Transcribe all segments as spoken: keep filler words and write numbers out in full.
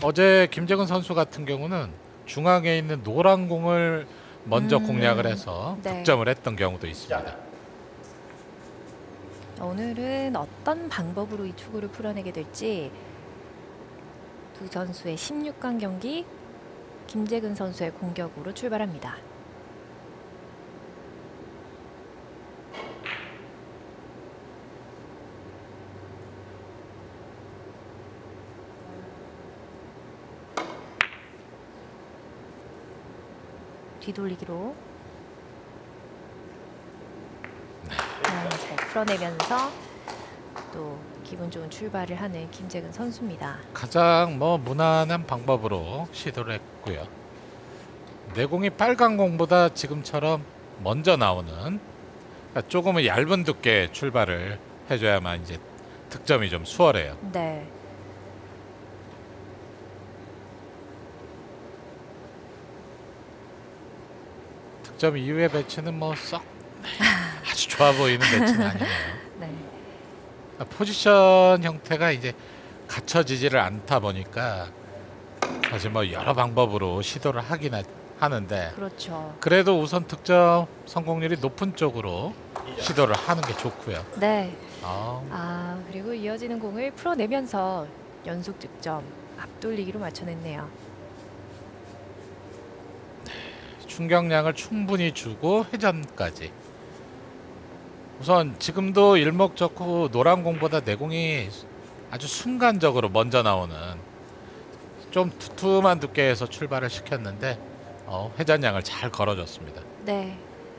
어제 김재근 선수 같은 경우는 중앙에 있는 노란 공을 먼저 음, 공략을 해서 네. 득점을 했던 경우도 있습니다. 오늘은 어떤 방법으로 이 투구를 풀어내게 될지 두 선수의 십육 강 경기 김재근 선수의 공격으로 출발합니다. 뒤돌리기로 아, 잘 풀어내면서 또 기분 좋은 출발을 하는 김재근 선수입니다. 가장 뭐 무난한 방법으로 시도를 했고요. 내공이 빨간 공보다 지금처럼 먼저 나오는, 그러니까 조금은 얇은 두께 출발을 해줘야만 이제 득점이 좀 수월해요. 네. 득점 이후의 배치는 뭐 썩 아주 좋아 보이는 배치는 아니네요. 네. 그러니까 포지션 형태가 이제 갖춰지지를 않다 보니까 사실 뭐 여러 방법으로 시도를 하긴 하, 하는데 그렇죠. 그래도 우선 득점 성공률이 높은 쪽으로 시도를 하는 게 좋고요. 네. 아, 아, 그리고 이어지는 공을 풀어내면서 연속 득점 앞돌리기로 맞춰냈네요. 충격량을 충분히 주고 회전까지. 우선 지금도 일목적후 노란 공보다 내공이 아주 순간적으로 먼저 나오는 좀 두툼한 두께에서 출발을 시켰는데 어, 회전량을 잘 걸어줬습니다. 네.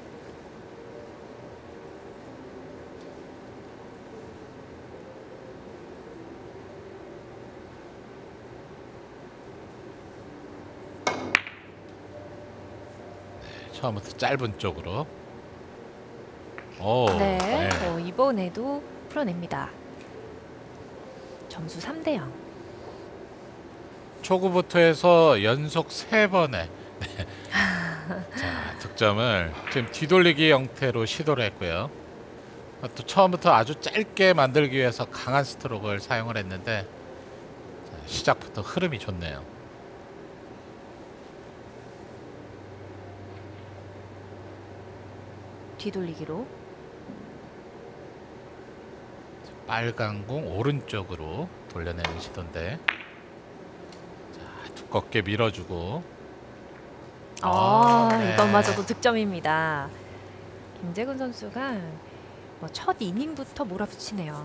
처음부터 짧은 쪽으로. 오, 네. 네. 어, 이번에도 풀어냅니다. 점수 삼 대 영. 초구부터 해서 연속 세 번의 네. 자, 득점을 지금 뒤돌리기 형태로 시도를 했고요. 또 처음부터 아주 짧게 만들기 위해서 강한 스트로크를 사용을 했는데 자, 시작부터 흐름이 좋네요. 뒤돌리기로. 빨간 공 오른쪽으로 돌려내는 시도인데 자, 두껍게 밀어주고 아, 아, 네. 이번마저도 득점입니다. 김재근 선수가 뭐 첫 이닝부터 몰아붙이네요.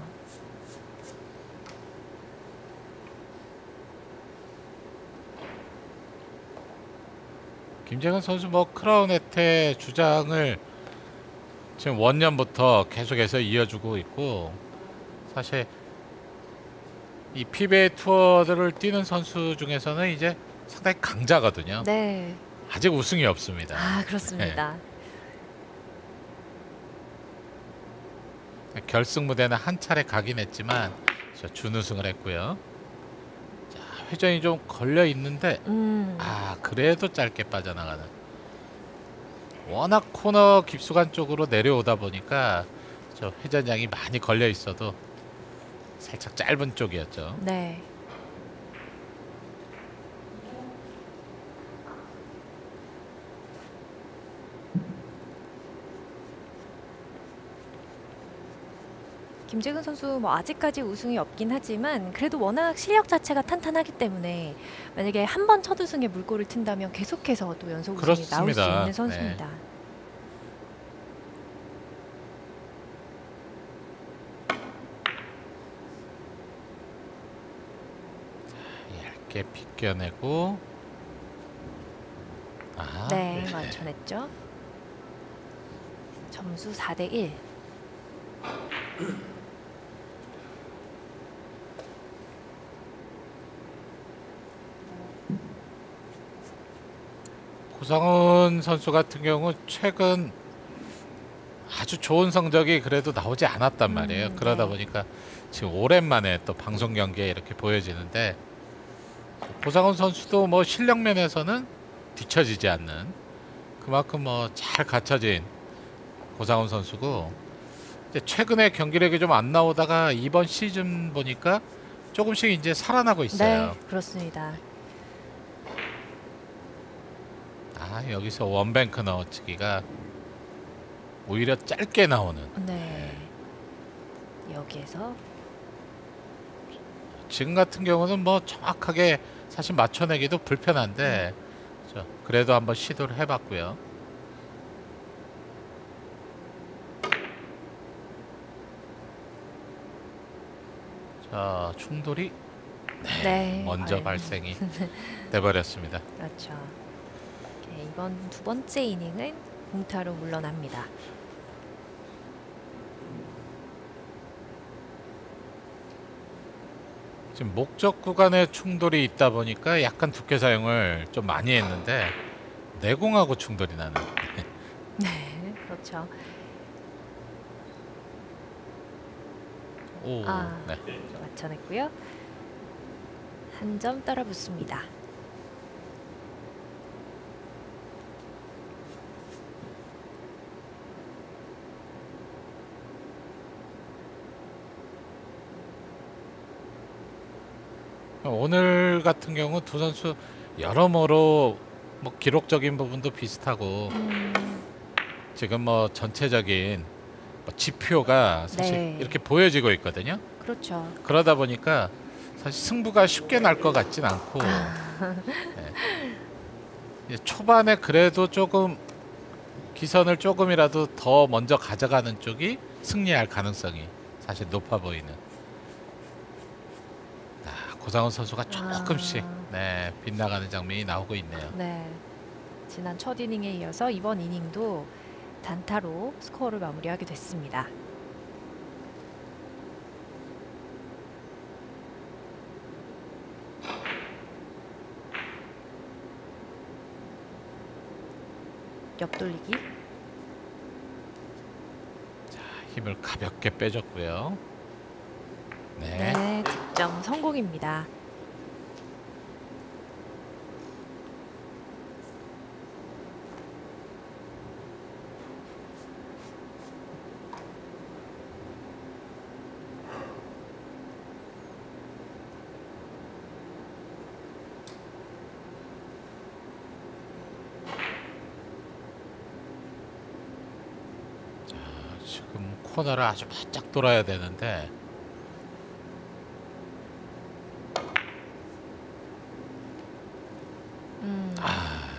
김재근 선수 뭐 크라운 혜태 주장을 지금 원년부터 계속해서 이어주고 있고 사실 이 피비에이 투어들을 뛰는 선수 중에서는 이제 상당히 강자거든요. 네. 아직 우승이 없습니다. 아, 그렇습니다. 네. 결승 무대는 한 차례 가긴 했지만 준우승을 했고요. 자, 회전이 좀 걸려 있는데 음. 아 그래도 짧게 빠져나가는. 워낙 코너 깊숙한 쪽으로 내려오다 보니까 저 회전량이 많이 걸려 있어도 살짝 짧은 쪽이었죠. 네. 김재근 선수 뭐 아직까지 우승이 없긴 하지만 그래도 워낙 실력 자체가 탄탄하기 때문에 만약에 한 번 첫 우승에 물꼬를 튼다면 계속해서 또 연속 우승이 나올 수 그렇습니다. 있는 선수입니다. 네. 얇게 비껴내고 아, 네, 네. 맞춰냈죠. 점수 사 대 일. 고상훈 선수 같은 경우 최근 아주 좋은 성적이 그래도 나오지 않았단 말이에요. 음, 그러다 네. 보니까 지금 오랜만에 또 방송 경기에 이렇게 보여지는데 고상훈 선수도 뭐 실력 면에서는 뒤처지지 않는 그만큼 뭐 잘 갖춰진 고상훈 선수고 이제 최근에 경기력이 좀 안 나오다가 이번 시즌 보니까 조금씩 이제 살아나고 있어요. 네, 그렇습니다. 아, 여기서 원뱅크 넣어치기가 오히려 짧게 나오는. 네. 여기에서 지금 같은 경우는 뭐 정확하게 사실 맞춰내기도 불편한데 저 그래도 한번 시도를 해봤고요. 자, 충돌이 네, 네, 먼저 아유. 발생이 돼버렸습니다. 그렇죠. 네, 이번 두 번째 이닝은 공타로 물러납니다. 지금 목적 구간에 충돌이 있다 보니까 약간 두께 사용을 좀 많이 했는데 내공하고 충돌이 나는. 네, 그렇죠. 오, 아, 네. 맞춰냈고요. 한 점 따라 붙습니다. 오늘 같은 경우 두 선수 여러모로 뭐 기록적인 부분도 비슷하고 음, 지금 뭐 전체적인 뭐 지표가 사실 네. 이렇게 보여지고 있거든요. 그렇죠. 그러다 보니까 사실 승부가 쉽게 날 것 같진 않고 네. 이제 초반에 그래도 조금 기선을 조금이라도 더 먼저 가져가는 쪽이 승리할 가능성이 사실 높아 보이는. 아, 고상훈 선수가 조금씩 아. 네, 빗나가는 장면이 나오고 있네요. 네. 지난 첫 이닝에 이어서 이번 이닝도 단타로 스코어를 마무리하게 됐습니다. 옆돌리기. 자, 힘을 가볍게 빼줬고요. 네. 네, 득점 성공입니다. 지금 코너를 아주 바짝 돌아야 되는데 음, 아,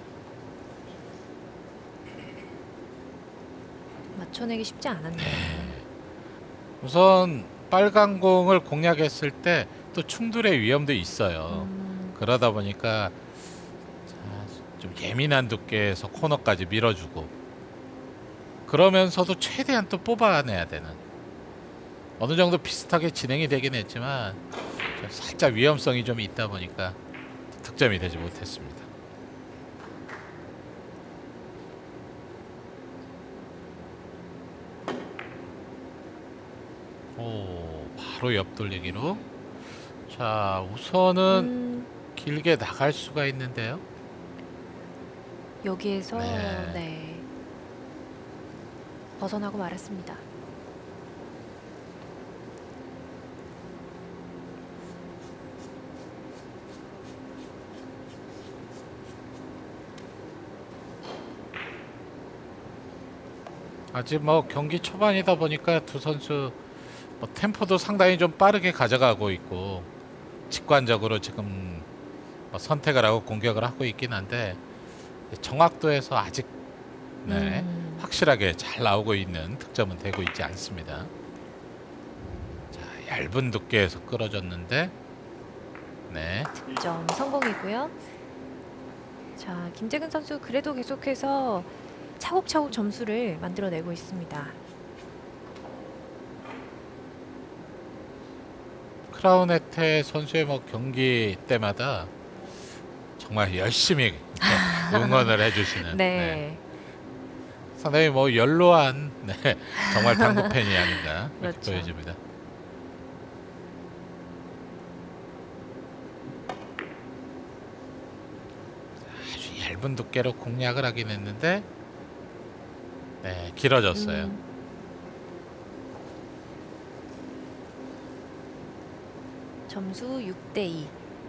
맞춰내기 쉽지 않았네요. 우선 빨간 공을 공략했을 때 또 충돌의 위험도 있어요. 음, 그러다 보니까 자, 좀 예민한 두께에서 코너까지 밀어주고 그러면서도 최대한 또 뽑아내야 되는 어느 정도 비슷하게 진행이 되긴 했지만 살짝 위험성이 좀 있다 보니까 득점이 되지 못했습니다. 오, 바로 옆돌리기로. 자, 우선은 음, 길게 나갈 수가 있는데요. 여기에서 네. 네. 벗어나고 말았습니다. 아직 뭐 경기 초반이다 보니까 두 선수 뭐 템포도 상당히 좀 빠르게 가져가고 있고 직관적으로 지금 뭐 선택을 하고 공격을 하고 있긴 한데 정확도에서 아직 네, 음, 확실하게 잘 나오고 있는 득점은 되고 있지 않습니다. 자, 얇은 두께에서 끌어줬는데 네, 득점 성공이고요. 자, 김재근 선수 그래도 계속해서 차곡차곡 점수를 만들어내고 있습니다. 크라운에테 선수의 뭐 경기 때마다 정말 열심히 응원을 해주시는 네. 네, 상당히 뭐 연로한 네, 정말 당구 팬이 아닌가 이렇게 그렇죠. 보여집니다. 아주 얇은 두께로 공략을 하긴 했는데 네, 길어졌어요. 음, 점수 육 대 이.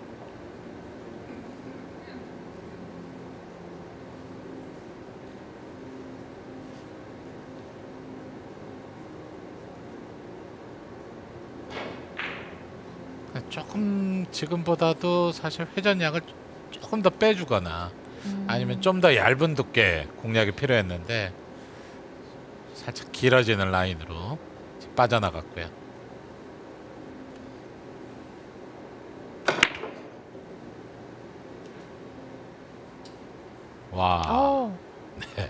조금 지금보다도 사실 회전량을 조금 더 빼주거나 음. 아니면 좀 더 얇은 두께 공략이 필요했는데 살짝 길어지는 라인으로 빠져나갔고요. 와. 어. 네.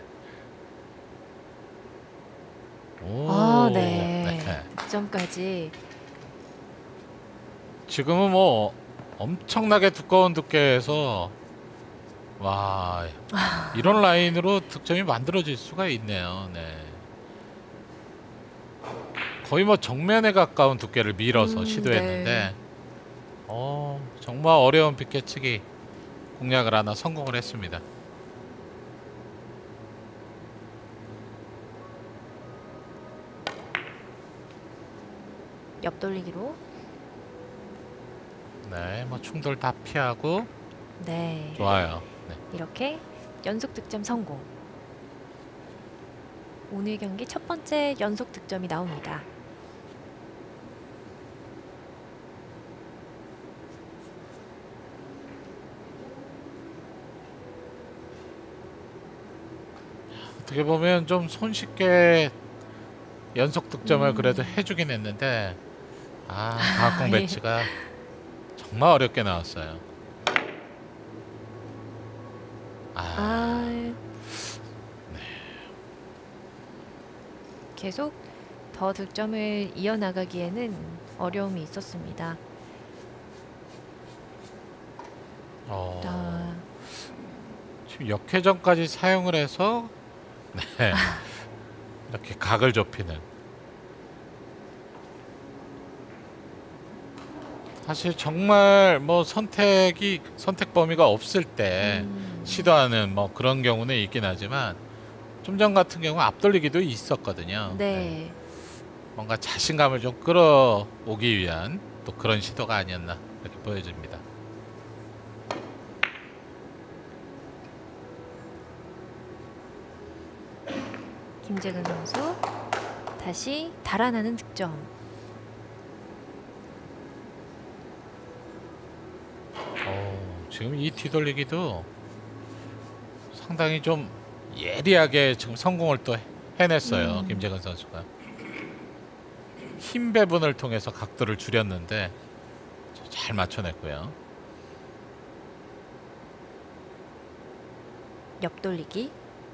오. 아, 네. 네. 득점까지. 지금은 뭐 엄청나게 두꺼운 두께에서 와 이런 라인으로 득점이 만들어질 수가 있네요. 네. 거의 뭐 정면에 가까운 두께를 밀어서 음, 시도했는데 네. 어 정말 어려운 빗개치기 공략을 하나 성공을 했습니다. 옆돌리기로. 네, 뭐 충돌 다 피하고 네. 좋아요. 네. 이렇게 연속 득점 성공. 오늘 경기 첫 번째 연속 득점이 나옵니다. 어떻게 보면 좀 손쉽게 연속 득점을 음. 그래도 해주긴 했는데 아 강학공 예. 매치가 정말 어렵게 나왔어요. 아, 아. 계속 더 득점을 이어나가기에는 어려움이 있었습니다. 어, 아, 지금 역회전까지 사용을 해서 네, 이렇게 각을 좁히는. 사실 정말 뭐 선택이 선택 범위가 없을 때 음. 시도하는 뭐 그런 경우는 있긴 하지만 좀 전 같은 경우 앞돌리기도 있었거든요. 네. 뭔가 자신감을 좀 끌어오기 위한 또 그런 시도가 아니었나 이렇게 보여집니다. 김재근 선수 다시 달아나는 득점. 어, 지금 이 뒤돌리기도 상당히 좀 예리하게 지금 성공을 또 해냈어요. 음. 김재근 선수가 힘 배분을 통해서 각도를 줄였는데 잘 맞춰냈고요. 옆돌리기.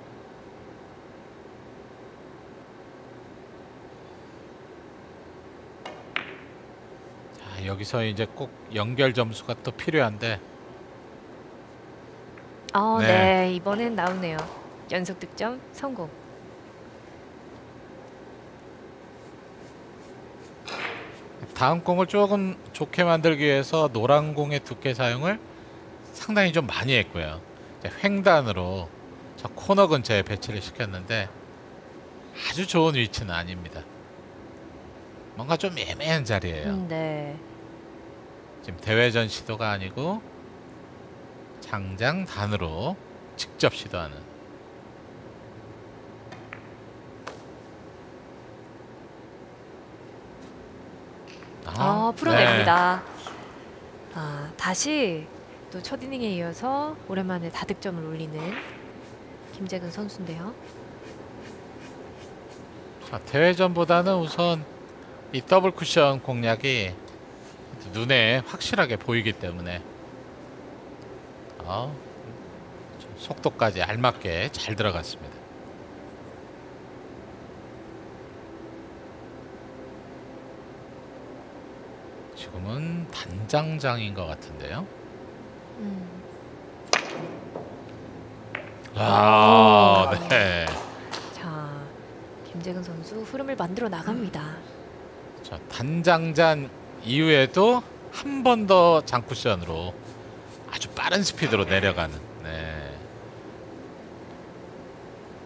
자, 여기서 이제 꼭 연결 점수가 또 필요한데 어, 네. 네. 이번엔 나오네요. 연속 득점 성공. 다음 공을 조금 좋게 만들기 위해서 노란 공의 두께 사용을 상당히 좀 많이 했고요. 이제 횡단으로 저 코너 근처에 배치를 시켰는데 아주 좋은 위치는 아닙니다. 뭔가 좀 애매한 자리예요. 음, 네. 지금 대회전 시도가 아니고 장장 단으로 직접 시도하는. 아, 풀어냅니다. 아, 다시 또 첫 이닝에 이어서 오랜만에 다득점을 올리는 김재근 선수인데요. 자, 대회전보다는 우선 이 더블 쿠션 공략이 눈에 확실하게 보이기 때문에 어, 속도까지 알맞게 잘 들어갔습니다. 지금은 단장장인 것 같은데요. 음. 아, 오. 네. 자, 김재근 선수 흐름을 만들어 나갑니다. 자, 단장잔 이후에도 한 번 더 장쿠션으로 아주 빠른 스피드로 내려가는. 네.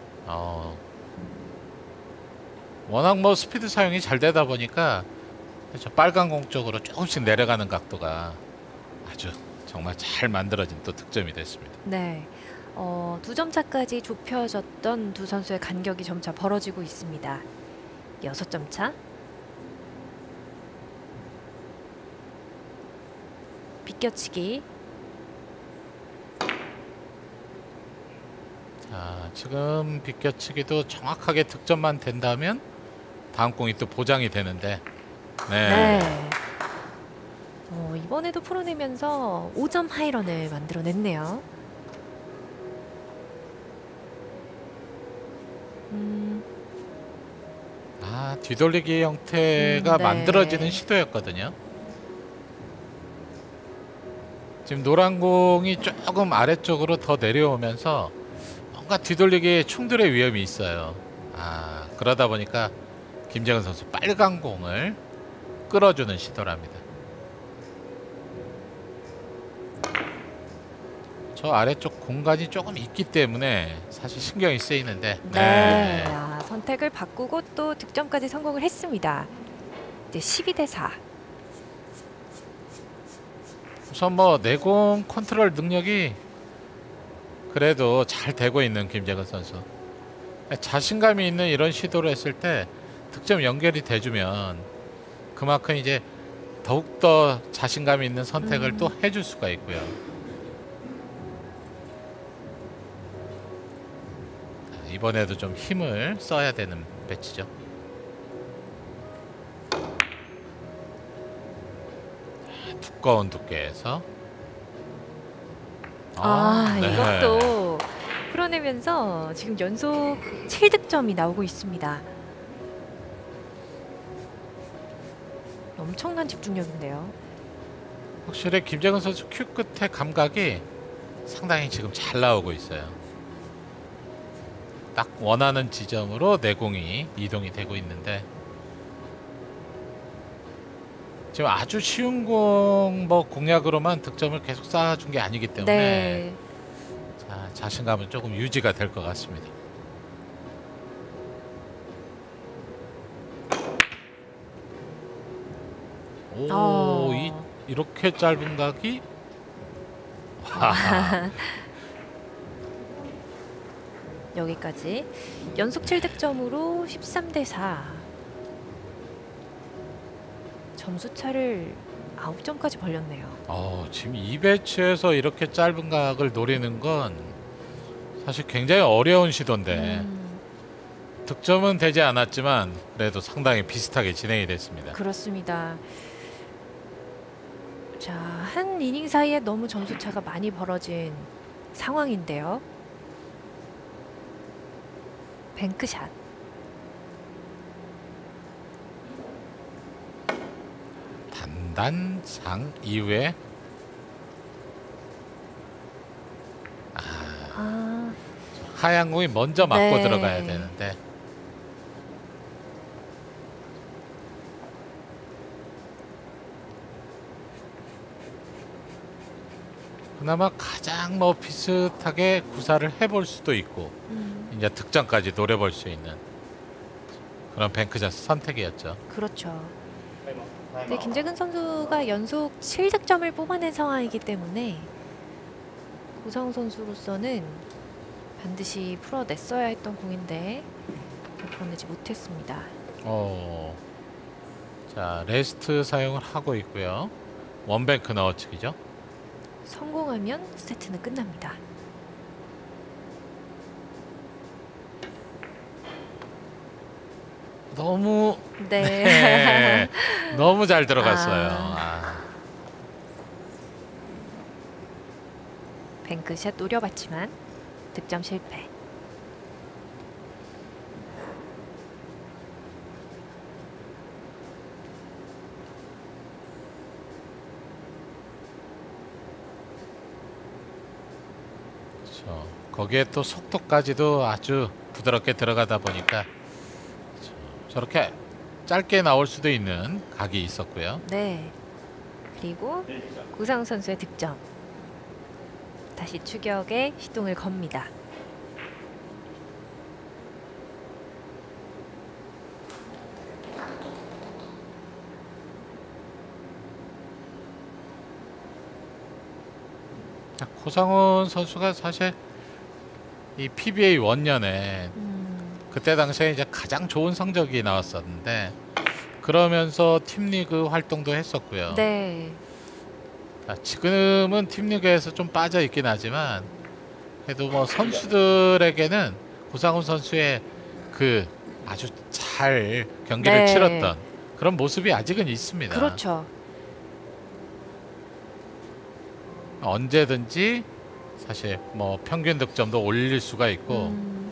어, 워낙 뭐 스피드 사용이 잘 되다 보니까 그래서 빨간 공 쪽으로 조금씩 내려가는 각도가 아주 정말 잘 만들어진 또 득점이 됐습니다. 네. 어, 두 점 차까지 좁혀졌던 두 선수의 간격이 점차 벌어지고 있습니다. 여섯 점 차. 비껴치기. 자, 지금 비껴치기도 정확하게 득점만 된다면 다음 공이 또 보장이 되는데 네. 네. 어, 이번에도 풀어내면서 오 점 하이런을 만들어냈네요. 음, 아, 뒤돌리기 형태가 음, 네. 만들어지는 시도였거든요. 지금 노란 공이 조금 아래쪽으로 더 내려오면서 뭔가 뒤돌리기에 충돌의 위험이 있어요. 아, 그러다 보니까 김재근 선수 빨간 공을 끌어주는 시도랍니다. 저 아래쪽 공간이 조금 있기 때문에 사실 신경이 쓰이는데 네. 네. 아, 선택을 바꾸고 또 득점까지 성공을 했습니다. 이제 십이 대 사. 우선 뭐 내공 컨트롤 능력이 그래도 잘 되고 있는 김재근 선수. 자신감이 있는 이런 시도를 했을 때 득점 연결이 돼주면 그만큼 이제 더욱더 자신감이 있는 선택을 음. 또 해줄 수가 있고요. 이번에도 좀 힘을 써야 되는 배치죠. 두꺼운 두께에서 아, 네. 이것도 풀어내면서 지금 연속 칠 득점이 나오고 있습니다. 엄청난 집중력인데요. 확실히 김재근 선수 큐 끝의 감각이 상당히 지금 잘 나오고 있어요. 딱 원하는 지점으로 내공이 이동이 되고 있는데 지금 아주 쉬운 공 뭐 공략으로만 득점을 계속 쌓아준 게 아니기 때문에 네. 자, 자신감은 조금 유지가 될 것 같습니다. 오, 어. 이, 이렇게 짧은 각이 와. 여기까지 연속 칠 득점으로 십삼 대 사. 점수 차를 아홉 점까지 벌렸네요. 어, 지금 이 배치에서 이렇게 짧은 각을 노리는 건 사실 굉장히 어려운 시도인데 음, 득점은 되지 않았지만 그래도 상당히 비슷하게 진행이 됐습니다. 그렇습니다. 자, 한 이닝 사이에 너무 점수 차가 많이 벌어진 상황인데요. 뱅크샷. 단단상 이후에 아, 아, 하얀 공이 먼저 맞고 네. 들어가야 되는데 그나마 가장 뭐 비슷하게 구사를 해볼 수도 있고 음, 이제 득점까지 노려볼 수 있는 그런 뱅크샷 선택이었죠. 그렇죠. 네, 김재근 선수가 연속 칠 득점을 뽑아낸 상황이기 때문에 고상우 선수로서는 반드시 풀어냈어야 했던 공인데 풀어내지 못했습니다. 어, 자 레스트 사용을 하고 있고요. 원뱅크 넣어치기죠. 성공하면 세트는 끝납니다. 너무 네. 네, 너무 잘 들어갔어요. 아. 아. 뱅크샷 노려봤지만 득점 실패. 그렇죠. 거기에 또 속도까지도 아주 부드럽게 들어가다 보니까 저- 저렇게 짧게 나올 수도 있는 각이 있었고요. 네. 그리고 고상우 선수의 득점. 다시 추격에 시동을 겁니다. 고상훈 선수가 사실 이 피비에이 원년에 음, 그때 당시에 이제 가장 좋은 성적이 나왔었는데 그러면서 팀리그 활동도 했었고요. 네. 자, 지금은 팀리그에서 좀 빠져 있긴 하지만 그래도 뭐 선수들에게는 고상훈 선수의 그 아주 잘 경기를 네. 치렀던 그런 모습이 아직은 있습니다. 그렇죠. 언제든지 사실 뭐 평균 득점도 올릴 수가 있고 음,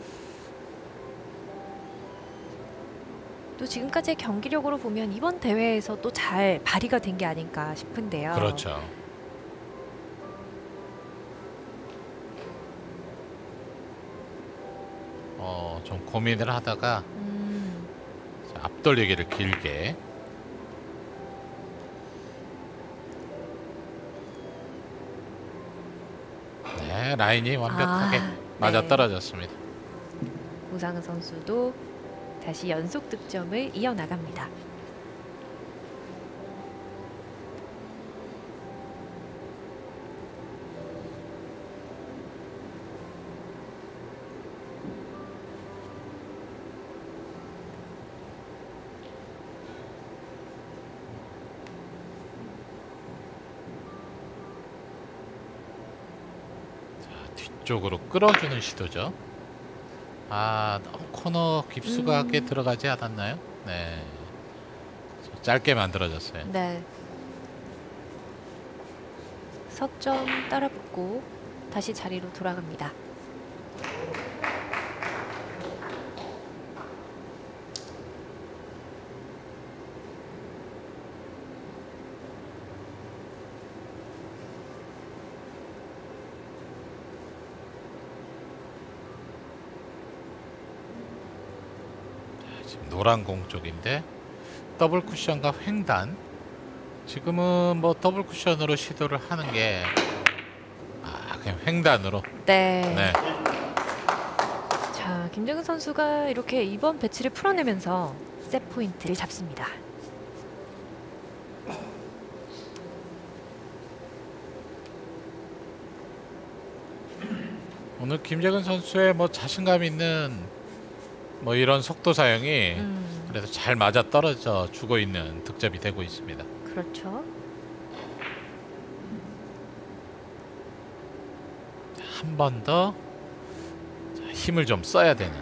또 지금까지의 경기력으로 보면 이번 대회에서 또 잘 발휘가 된 게 아닌가 싶은데요. 그렇죠. 어, 좀 고민을 하다가 음, 자, 앞돌리기를 길게. 네, 라인이 완벽하게 아, 맞아 네. 떨어졌습니다. 고상훈 선수도 다시 연속 득점을 이어나갑니다. 뒤쪽으로 끌어주는 시도죠. 아, 너무 코너 깊숙하게 음. 들어가지 않았나요? 네, 짧게 만들어졌어요. 네. 석점 따라붙고 다시 자리로 돌아갑니다. 지금 노란 공 쪽인데 더블 쿠션과 횡단. 지금은 뭐 더블 쿠션으로 시도를 하는 게 아, 그냥 횡단으로. 네. 네. 자, 김정은 선수가 이렇게 이번 배치를 풀어내면서 셋 포인트를 잡습니다. 오늘 김재근 선수의 뭐 자신감 있는 뭐 이런 속도 사용이 음, 그래도 잘 맞아 떨어져 주고 있는 득점이 되고 있습니다. 그렇죠. 한 번 더 힘을 좀 써야 되는.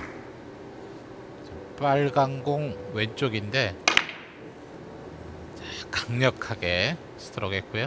빨간 공 왼쪽인데 자, 강력하게 스트로크 했고요.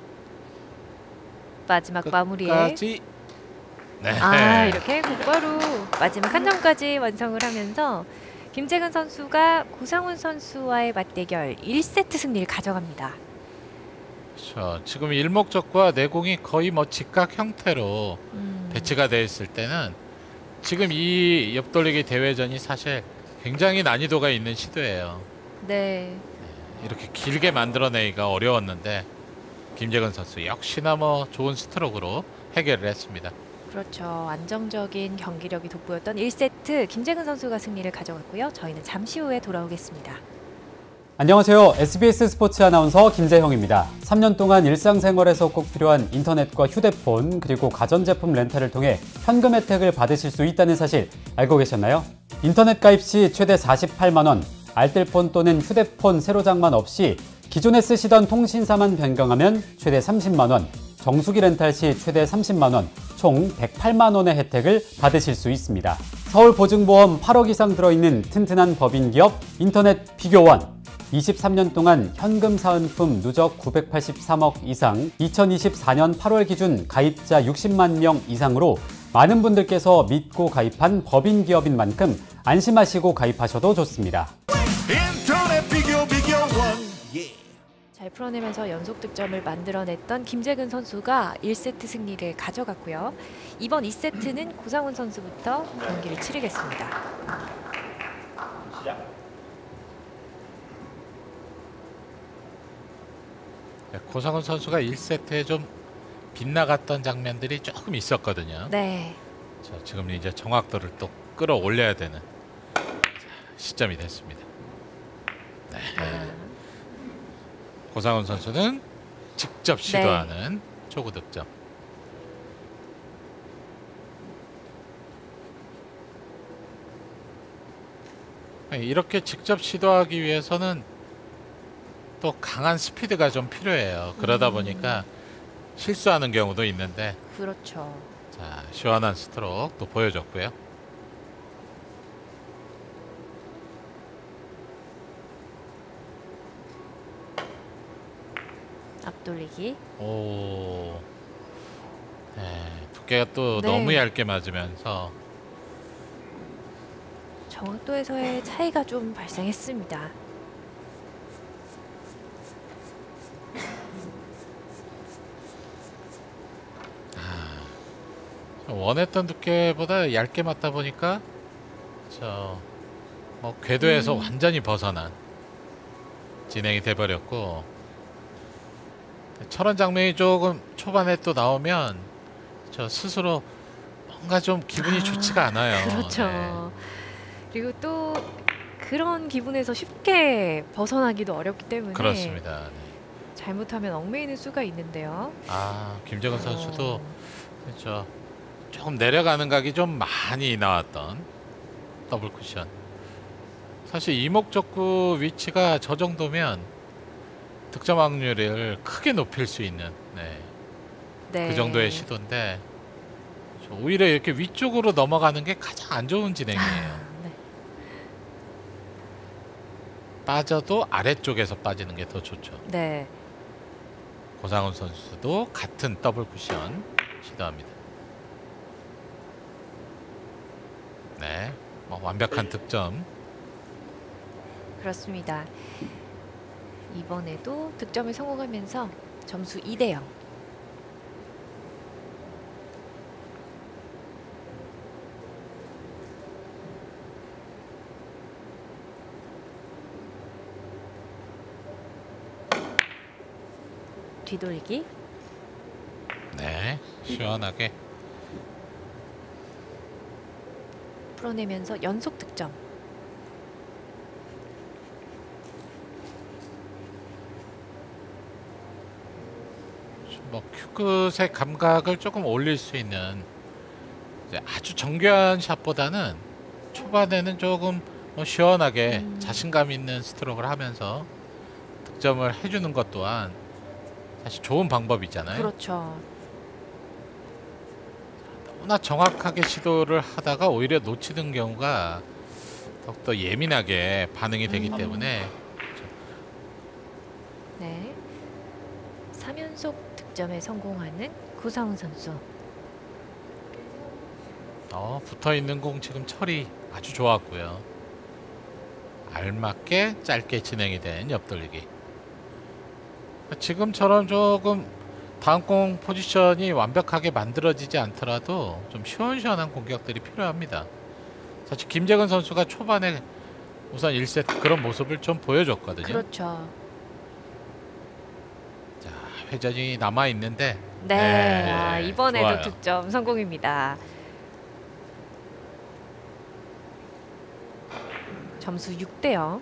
마지막 마무리에 끝까지. 네. 아, 이렇게 곧바로 마지막 한 점까지 완성을 하면서 김재근 선수가 고상훈 선수와의 맞대결 일 세트 승리를 가져갑니다. 그렇죠. 지금 일목적과 내공이 거의 뭐 직각 형태로 음, 배치가 되어 있을 때는 지금 이 옆돌리기 대회전이 사실 굉장히 난이도가 있는 시도예요. 네. 이렇게 길게 만들어내기가 어려웠는데 김재근 선수 역시나 뭐 좋은 스트로크로 해결을 했습니다. 그렇죠. 안정적인 경기력이 돋보였던 일 세트 김재근 선수가 승리를 가져갔고요. 저희는 잠시 후에 돌아오겠습니다. 안녕하세요. 에스비에스 스포츠 아나운서 김재형입니다. 삼 년 동안 일상생활에서 꼭 필요한 인터넷과 휴대폰 그리고 가전제품 렌탈을 통해 현금 혜택을 받으실 수 있다는 사실 알고 계셨나요? 인터넷 가입 시 최대 사십팔만 원, 알뜰폰 또는 휴대폰 새로 장만 없이 기존에 쓰시던 통신사만 변경하면 최대 삼십만 원, 정수기 렌탈 시 최대 삼십만 원, 총 백팔만 원의 혜택을 받으실 수 있습니다. 서울보증보험 팔억 이상 들어있는 튼튼한 법인기업 인터넷 비교원. 이십삼 년 동안 현금 사은품 누적 구백팔십삼억 이상, 이천이십사 년 팔월 기준 가입자 육십만 명 이상으로 많은 분들께서 믿고 가입한 법인기업인 만큼 안심하시고 가입하셔도 좋습니다. 인터넷 비교 비교원. 잘 풀어내면서 연속 득점을 만들어냈던 김재근 선수가 일 세트 승리를 가져갔고요. 이번 이 세트는 고상훈 선수부터 경기를 치르겠습니다. 고상훈 선수가 일 세트에 좀 빗나갔던 장면들이 조금 있었거든요. 네. 자, 지금 이제 정확도를 또 끌어올려야 되는 자, 시점이 됐습니다. 네. 아, 고상훈 선수는 직접 시도하는 초구 득점. 이렇게 직접 시도하기 위해서는 또 강한 스피드가 좀 필요해요. 그러다 음. 보니까 실수하는 경우도 있는데, 그렇죠. 자, 시원한 스트로크 또 보여줬고요. 앞돌리기. 오, 네, 두께가 또 네. 너무 얇게 맞으면서 정확도에서의 차이가 좀 발생했습니다. 원했던 두께보다 얇게 맞다 보니까 저 뭐 궤도에서 음. 완전히 벗어난 진행이 돼버렸고, 저런 장면이 조금 초반에 또 나오면 저 스스로 뭔가 좀 기분이 아, 좋지가 않아요. 그렇죠. 네. 그리고 또 그런 기분에서 쉽게 벗어나기도 어렵기 때문에 그렇습니다. 네. 잘못하면 얽매이는 수가 있는데요. 아, 김정은 선수도 어, 그렇죠. 조금 내려가는 각이 좀 많이 나왔던 더블 쿠션. 사실 이목적구 위치가 저 정도면 득점 확률을 크게 높일 수 있는, 네, 네. 그 정도의 시도인데, 오히려 이렇게 위쪽으로 넘어가는 게 가장 안 좋은 진행이에요. 네. 빠져도 아래쪽에서 빠지는 게 더 좋죠. 네. 고상훈 선수도 같은 더블 쿠션 시도합니다. 네, 뭐 완벽한 득점. 그렇습니다. 이번에도 득점에 성공하면서 점수 이 대 영. 뒤돌기. 네, 시원하게. 풀어내면서 연속 득점. 뭐 큐끝의 감각을 조금 올릴 수 있는, 이제 아주 정교한 샷보다는 초반에는 조금 뭐 시원하게 음. 자신감 있는 스트로크를 하면서 득점을 해주는 것 또한 사실 좋은 방법이잖아요. 그렇죠. 너무나 정확하게 시도를 하다가 오히려 놓치는 경우가 더욱더 예민하게 반응이 되기 음. 때문에. 네. 삼 연속 득점에 성공하는 고상훈 선수. 어, 붙어있는 공 지금 처리 아주 좋았고요. 알맞게 짧게 진행이 된 옆돌리기. 지금처럼 조금 다음 공 포지션이 완벽하게 만들어지지 않더라도 좀 시원시원한 공격들이 필요합니다. 사실 김재근 선수가 초반에 우선 일 세트 그런 모습을 좀 보여줬거든요. 그렇죠. 자, 회전이 남아있는데 네. 네, 아, 이번에도 좋아요. 득점 성공입니다. 점수 육 대 영.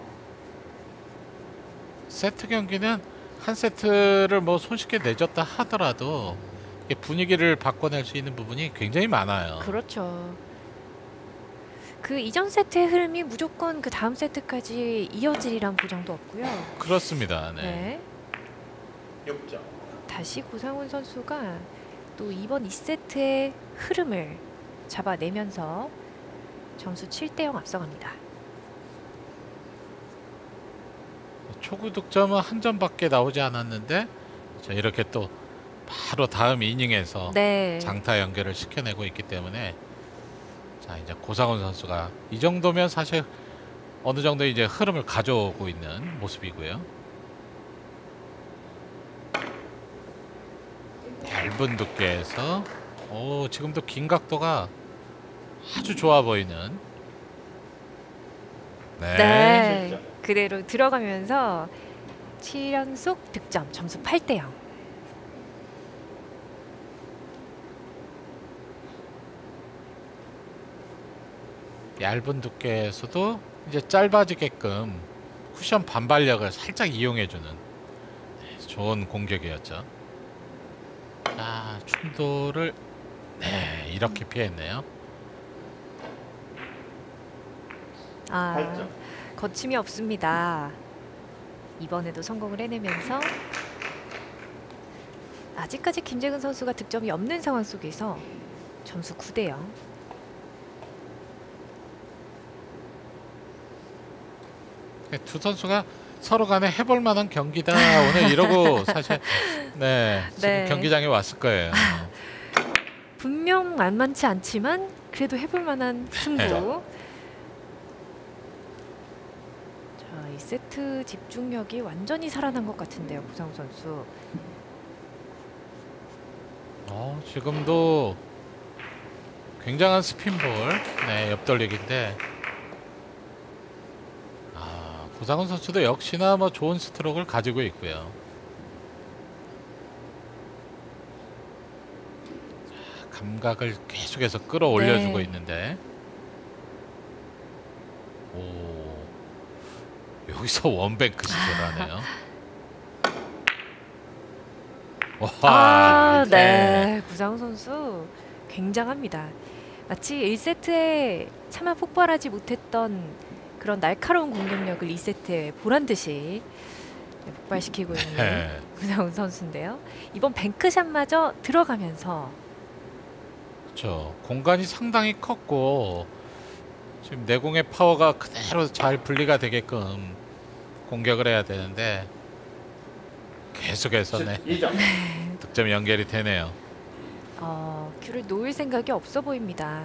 세트 경기는 한 세트를 뭐 손쉽게 내줬다 하더라도 이게 분위기를 바꿔낼 수 있는 부분이 굉장히 많아요. 그렇죠. 그 이전 세트의 흐름이 무조건 그 다음 세트까지 이어지리란 보장도 없고요. 그렇습니다. 네. 네. 육 점. 다시 고상훈 선수가 또 이번 이 세트의 흐름을 잡아내면서 점수 칠 대 영 앞서갑니다. 초구 득점은 한 점밖에 나오지 않았는데, 자, 이렇게 또 바로 다음 이닝에서 네. 장타 연결을 시켜내고 있기 때문에, 자, 이제 고상훈 선수가 이 정도면 사실 어느 정도 이제 흐름을 가져오고 있는 모습이고요. 얇은 두께에서 오, 지금도 긴 각도가 아주 좋아 보이는. 네. 네. 그대로 들어가면서 칠 연속 득점, 점수 팔 대 영. 얇은 두께에서도 이제 짧아지게끔 쿠션 반발력을 살짝 이용해주는, 네, 좋은 공격이었죠. 자, 충돌을 네, 이렇게 피했네요. 아, 팔 점. 거침이 없습니다. 이번에도 성공을 해내면서 아직까지 김재근 선수가 득점이 없는 상황 속에서 점수 구 대 영. 두 선수가 서로 간에 해볼 만한 경기다 오늘 이러고 사실 네 지금 네. 경기장에 왔을 거예요. 분명 만만치 않지만 그래도 해볼 만한 승부. 자, 이 세트 집중력이 완전히 살아난 것 같은데요, 구상우 선수. 어, 지금도 굉장한 스핀볼, 네 옆돌리기인데, 아 고상훈 선수도 역시나 뭐 좋은 스트로크를 가지고 있고요. 자, 감각을 계속해서 끌어올려주고 네. 있는데, 오 여기서 원뱅크 시도하네요. 와, 아, 이렇게. 네. 구상우 선수 굉장합니다. 마치 일 세트에 차마 폭발하지 못했던 그런 날카로운 공격력을 이 세트에 보란 듯이 폭발시키고 있는 네. 구상우 선수인데요. 이번 뱅크샷마저 들어가면서 그렇죠. 공간이 상당히 컸고 지금 내공의 파워가 그대로 잘 분리가 되게끔 공격을 해야 되는데 계속해서 네, 이 점. 득점 연결이 되네요. 어, 큐를 놓을 생각이 없어 보입니다.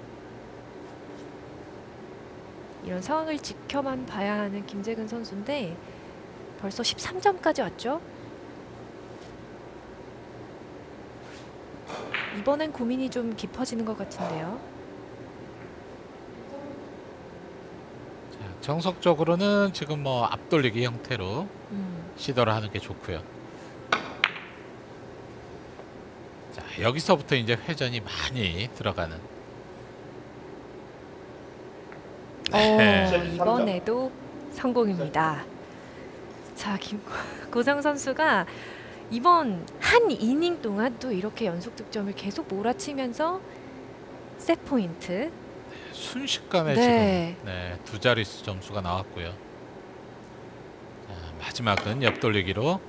이런 상황을 지켜만 봐야 하는 김재근 선수인데 벌써 십삼 점까지 왔죠? 이번엔 고민이 좀 깊어지는 것 같은데요. 자, 정석적으로는 지금 뭐 앞돌리기 형태로 음. 시도를 하는 게 좋고요. 자, 여기서부터 이제 회전이 많이 들어가는. 어, 이번에도 성공입니다. 자, 김 고상 선수가 이번 한 이닝 동안 또 이렇게 연속 득점을 계속 몰아치면서 셋 포인트. 순식간에 네. 지금 네, 두 자릿수 점수가 나왔고요. 자, 마지막은 옆돌리기로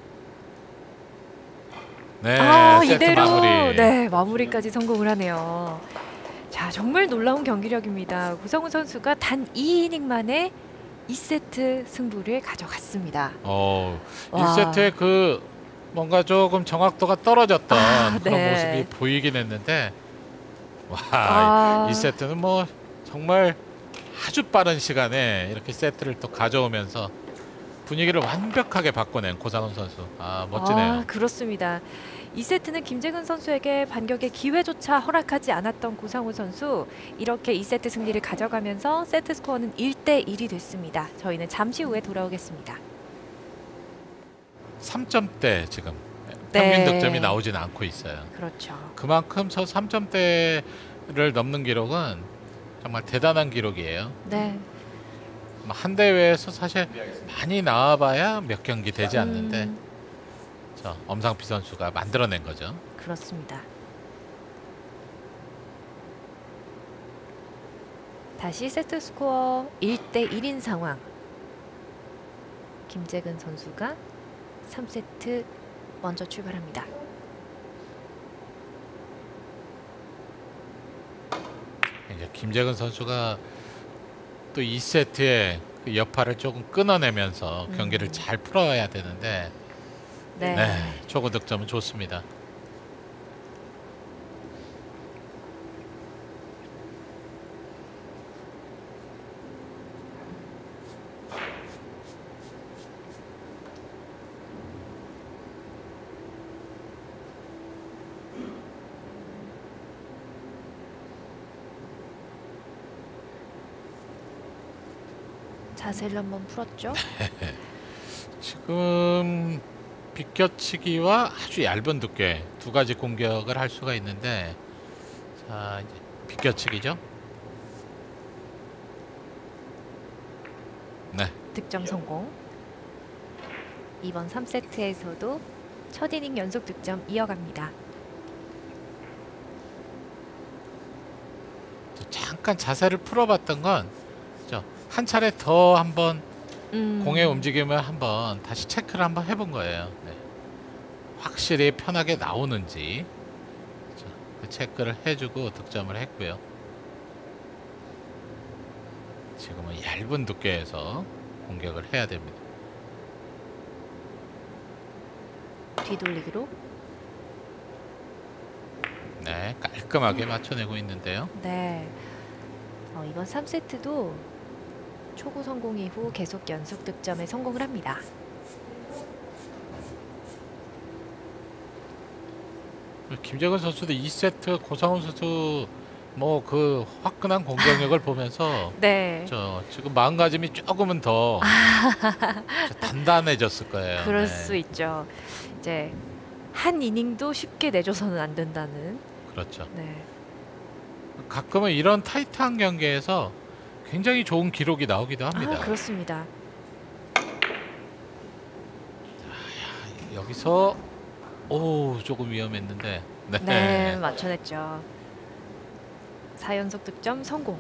네, 아, 세트 이대로 마무리. 네, 마무리까지 성공을 하네요. 자, 정말 놀라운 경기력입니다. 고성훈 선수가 단 이 이닝 만에 이 세트 승부를 가져갔습니다. 어, 와. 일 세트에 그 뭔가 조금 정확도가 떨어졌던 아, 그런 네. 모습이 보이긴 했는데, 와, 아. 이 세트는 뭐 정말 아주 빠른 시간에 이렇게 세트를 또 가져오면서 분위기를 완벽하게 바꿔낸 고상훈 선수. 아, 멋지네요. 아, 그렇습니다. 이 세트는 김재근 선수에게 반격의 기회조차 허락하지 않았던 고상우 선수, 이렇게 이 세트 승리를 가져가면서 세트 스코어는 일 대 일이 됐습니다. 저희는 잠시 후에 돌아오겠습니다. 삼 점대 지금 네. 평균 득점이 나오진 않고 있어요. 그렇죠. 그만큼 저 삼 점대를 넘는 기록은 정말 대단한 기록이에요. 네. 한 대회에서 사실 많이 나와봐야 몇 경기 되지 않는데, 음, 저 엄상피 선수가 만들어낸 거죠. 그렇습니다. 다시 세트 스코어 일 대 일인 상황. 김재근 선수가 삼 세트 먼저 출발합니다. 이제 김재근 선수가 또 이 세트에 그 여파를 조금 끊어내면서 음. 경기를 잘 풀어야 되는데, 네. 네, 초구 득점은 좋습니다. 자세를 한번 풀었죠. 지금 비껴치기와 아주 얇은 두께 두 가지 공격을 할 수가 있는데, 자 이제 비껴치기죠. 네, 득점 성공. 이번 삼 세트에서도 첫 이닝 연속 득점 이어갑니다. 잠깐 자세를 풀어봤던 건 저 한 차례 더 한번 음. 공의 움직임을 한번 다시 체크를 한번 해본 거예요. 네. 확실히 편하게 나오는지 자, 그 체크를 해주고 득점을 했고요. 지금은 얇은 두께에서 공격을 해야 됩니다. 뒤돌리기로. 네, 깔끔하게 맞춰내고 있는데요. 네. 어, 이번 삼 세트도 초구 성공 이후 계속 연속 득점에 성공을 합니다. 김재근 선수도 이 세트 고상훈 선수 뭐 그 화끈한 공격력을 보면서 네. 저 지금 마음가짐이 조금은 더 단단해졌을 거예요. 그럴 네. 수 있죠. 이제 한 이닝도 쉽게 내줘서는 안 된다는. 그렇죠. 네. 가끔은 이런 타이트한 경기에서 굉장히 좋은 기록이 나오기도 합니다. 아, 그렇습니다. 여기서 오 조금 위험했는데 네, 네, 맞춰냈죠. 사 연속 득점 성공.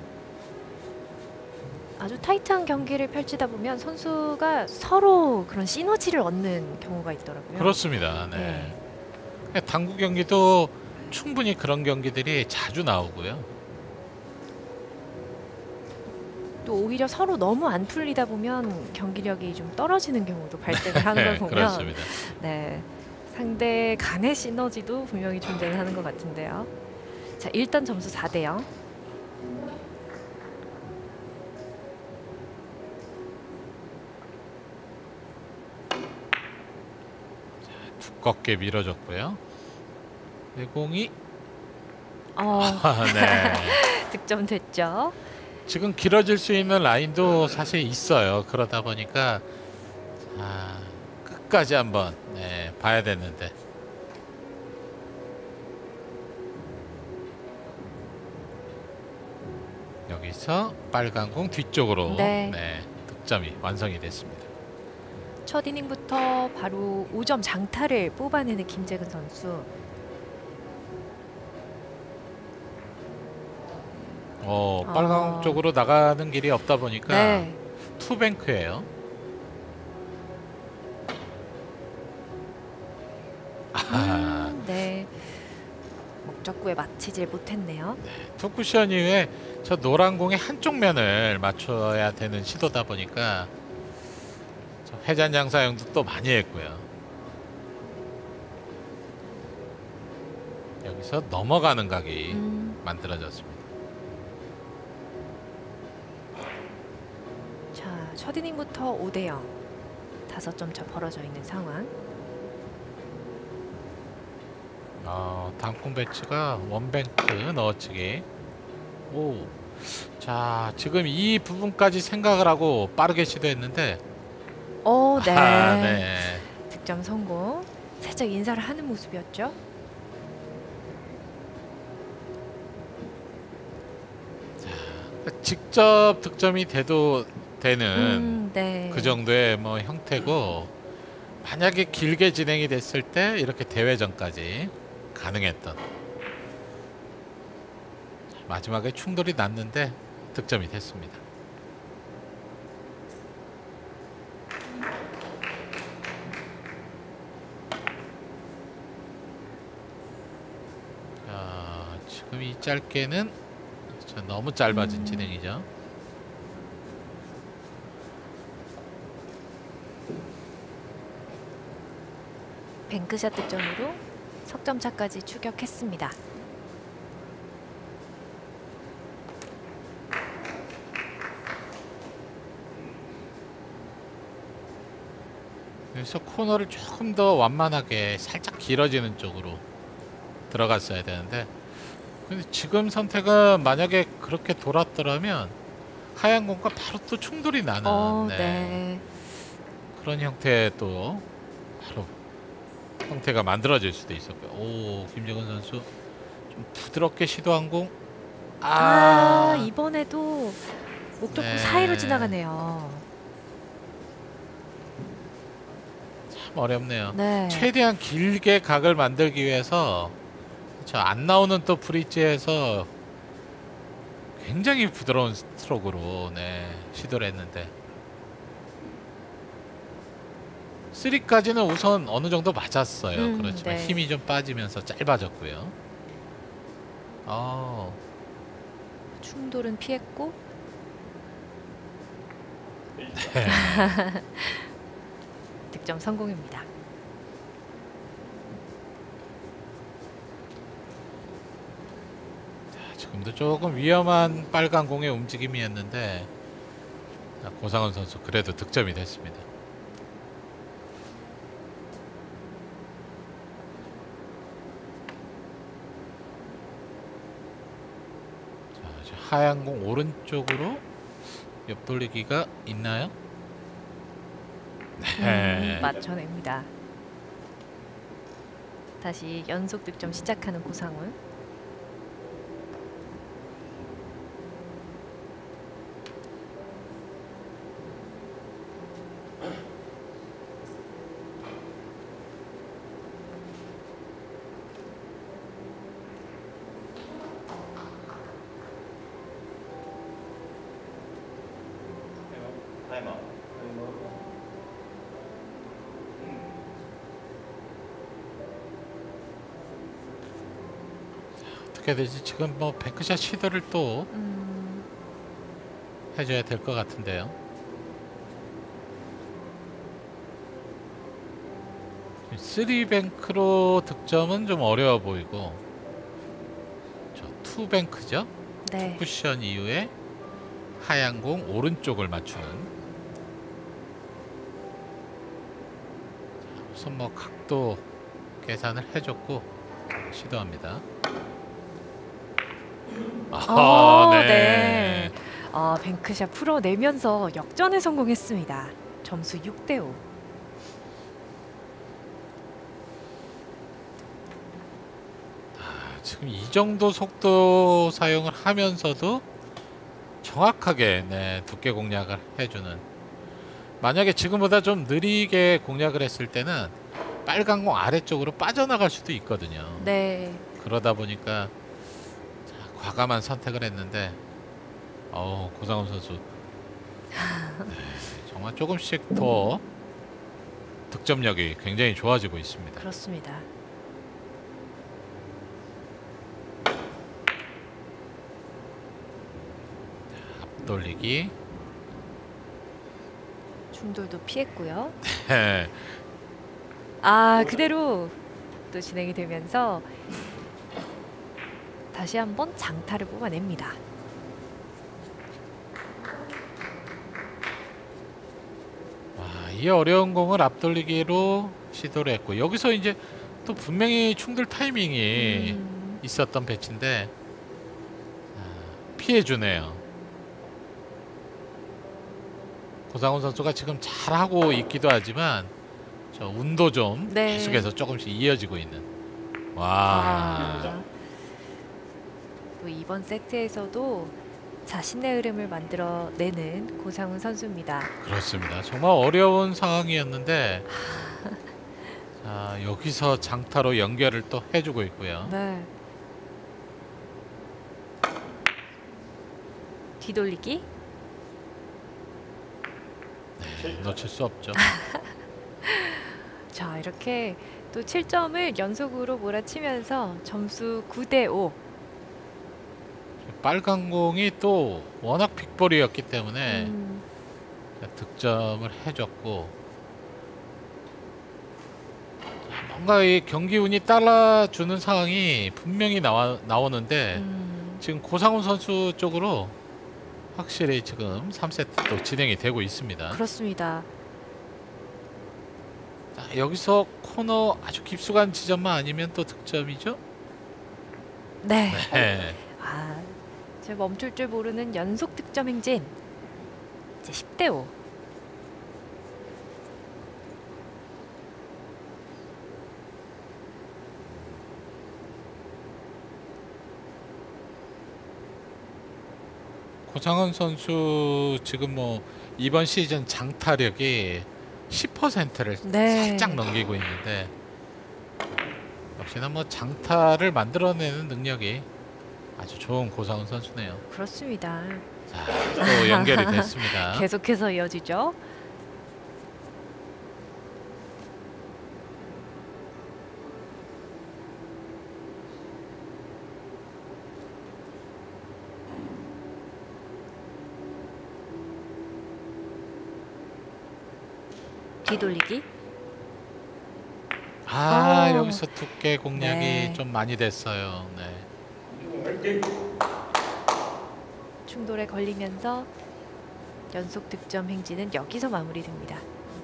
아주 타이트한 경기를 펼치다 보면 선수가 서로 그런 시너지를 얻는 경우가 있더라고요. 그렇습니다. 네. 당구 경기도 충분히 그런 경기들이 자주 나오고요. 또 오히려 서로 너무 안 풀리다 보면 경기력이 좀 떨어지는 경우도 발생을 하는 걸 보면 그렇습니다. 네, 상대 간의 시너지도 분명히 존재를 하는 것 같은데요. 자, 일단 점수 사 대 영. 두껍게 밀어줬고요. 내공이 어, 아, 네. 득점 됐죠. 지금 길어질 수 있는 라인도 사실 있어요. 그러다 보니까 아, 끝까지 한번 네, 봐야 되는데 여기서 빨간 공 뒤쪽으로 네. 네, 득점이 완성이 됐습니다. 첫 이닝부터 바로 오 점 장타를 뽑아내는 김재근 선수. 어, 빨간 공 어. 쪽으로 나가는 길이 없다 보니까 네. 투뱅크예요. 아하. 음, 네. 목적구에 맞히질 못했네요. 투쿠션 이후에 저 노란 공의 한쪽 면을 맞춰야 되는 시도다 보니까 저 회전장 사용도 또 많이 했고요. 여기서 넘어가는 각이 음, 만들어졌습니다. 자, 첫 이닝부터 오 대 영. 다섯 점 차 벌어져 있는 상황. 어, 단콩 배치가 원뱅크 넣어치기. 오, 자 지금 이 부분까지 생각을 하고 빠르게 시도했는데 오, 네. 아, 네. 득점 성공. 살짝 인사를 하는 모습이었죠. 직접 득점이 돼도 되는 음, 네. 그 정도의 뭐 형태고 만약에 길게 진행이 됐을 때 이렇게 대회전까지 가능했던 마지막에 충돌이 났는데 득점이 됐습니다. 자, 지금 이 짧게는 저 너무 짧아진 음. 진행이죠. 뱅크샷 득점으로 석점 차까지 추격했습니다. 그래서 코너를 조금 더 완만하게 살짝 길어지는 쪽으로 들어갔어야 되는데 근데 지금 선택은 만약에 그렇게 돌았더라면 하얀 공과 바로 또 충돌이 나는 어, 네. 네. 그런 형태의 또 바로 형태가 만들어질 수도 있었고요. 오, 김재근 선수 좀 부드럽게 시도한 공. 아, 아, 이번에도 목적구 네. 사이로 지나가네요. 참 어렵네요. 네. 최대한 길게 각을 만들기 위해서 저 안 나오는 또 브릿지에서 굉장히 부드러운 스트로크로 네, 시도를 했는데 삼까지는 우선 어느 정도 맞았어요. 음, 그렇지만 네. 힘이 좀 빠지면서 짧아졌고요. 아, 충돌은 피했고 네. 득점 성공입니다. 지금도 조금 위험한 빨간 공의 움직임이었는데 자, 고상원 선수 그래도 득점이 됐습니다. 자, 이제 하얀 공 오른쪽으로 옆돌리기가 있나요? 네. 음, 맞춰냅니다. 다시 연속 득점 시작하는 고상훈. 타임아웃. 어떻게 되지? 지금 뭐 뱅크샷 시도를 또 음, 해줘야 될 것 같은데요. 쓰리뱅크로 득점은 좀 어려워 보이고 저 투뱅크죠? 네. 쿠션 이후에 하얀 공 오른쪽을 맞추는 자, 우선 뭐 각도 계산을 해줬고 시도합니다. 아, 네. 네. 아, 뱅크샷 풀어내면서 역전에 성공했습니다. 점수 육 대 오. 아, 지금 이 정도 속도 사용을 하면서도 정확하게 네, 두께 공략을 해주는. 만약에 지금보다 좀 느리게 공략을 했을 때는 빨간 공 아래쪽으로 빠져나갈 수도 있거든요. 네. 그러다 보니까 자, 과감한 선택을 했는데 어 고상훈 선수 네, 정말 조금씩 더 득점력이 굉장히 좋아지고 있습니다. 그렇습니다. 앞돌리기. 충돌도 피했고요. 네. 아, 그대로 또 진행이 되면서 다시 한번 장타를 뽑아냅니다. 와, 이 어려운 공을 앞돌리기로 시도를 했고 여기서 이제 또 분명히 충돌 타이밍이 음, 있었던 배치인데 아, 피해주네요. 고상훈 선수가 지금 잘하고 있기도 하지만 저 운도 좀 네. 계속해서 조금씩 이어지고 있는. 와. 아, 또 이번 세트에서도 자신의 흐름을 만들어내는 고상훈 선수입니다. 그렇습니다. 정말 어려운 상황이었는데 자, 여기서 장타로 연결을 또 해주고 있고요. 네. 뒤돌리기. 네, 놓칠 수 없죠. 자, 이렇게 또 칠 점을 연속으로 몰아치면서 점수 구 대 오. 빨간 공이 또 워낙 빅볼이었기 때문에 음, 득점을 해줬고 뭔가 이 경기 운이 따라주는 상황이 분명히 나와, 나오는데 음, 지금 고상훈 선수 쪽으로 확실히 지금 삼 세트도 진행이 되고 있습니다. 그렇습니다. 자, 여기서 코너 아주 깊숙한 지점만 아니면 또 득점이죠? 네. 네. 아, 이제 멈출 줄 모르는 연속 득점 행진. 이제 십 대 오. 고상훈 선수 지금 뭐 이번 시즌 장타력이 십 퍼센트를 네. 살짝 넘기고 있는데 역시나 뭐 장타를 만들어내는 능력이 아주 좋은 고상훈 선수네요. 그렇습니다. 자, 또 연결이 됐습니다. 계속해서 이어지죠. 뒤돌리기. 아, 어. 여기서 두께 공략이 네. 좀 많이 됐어요. 네. 화이팅! 충돌에 걸리면서 연속 득점 행진은 여기서 마무리됩니다.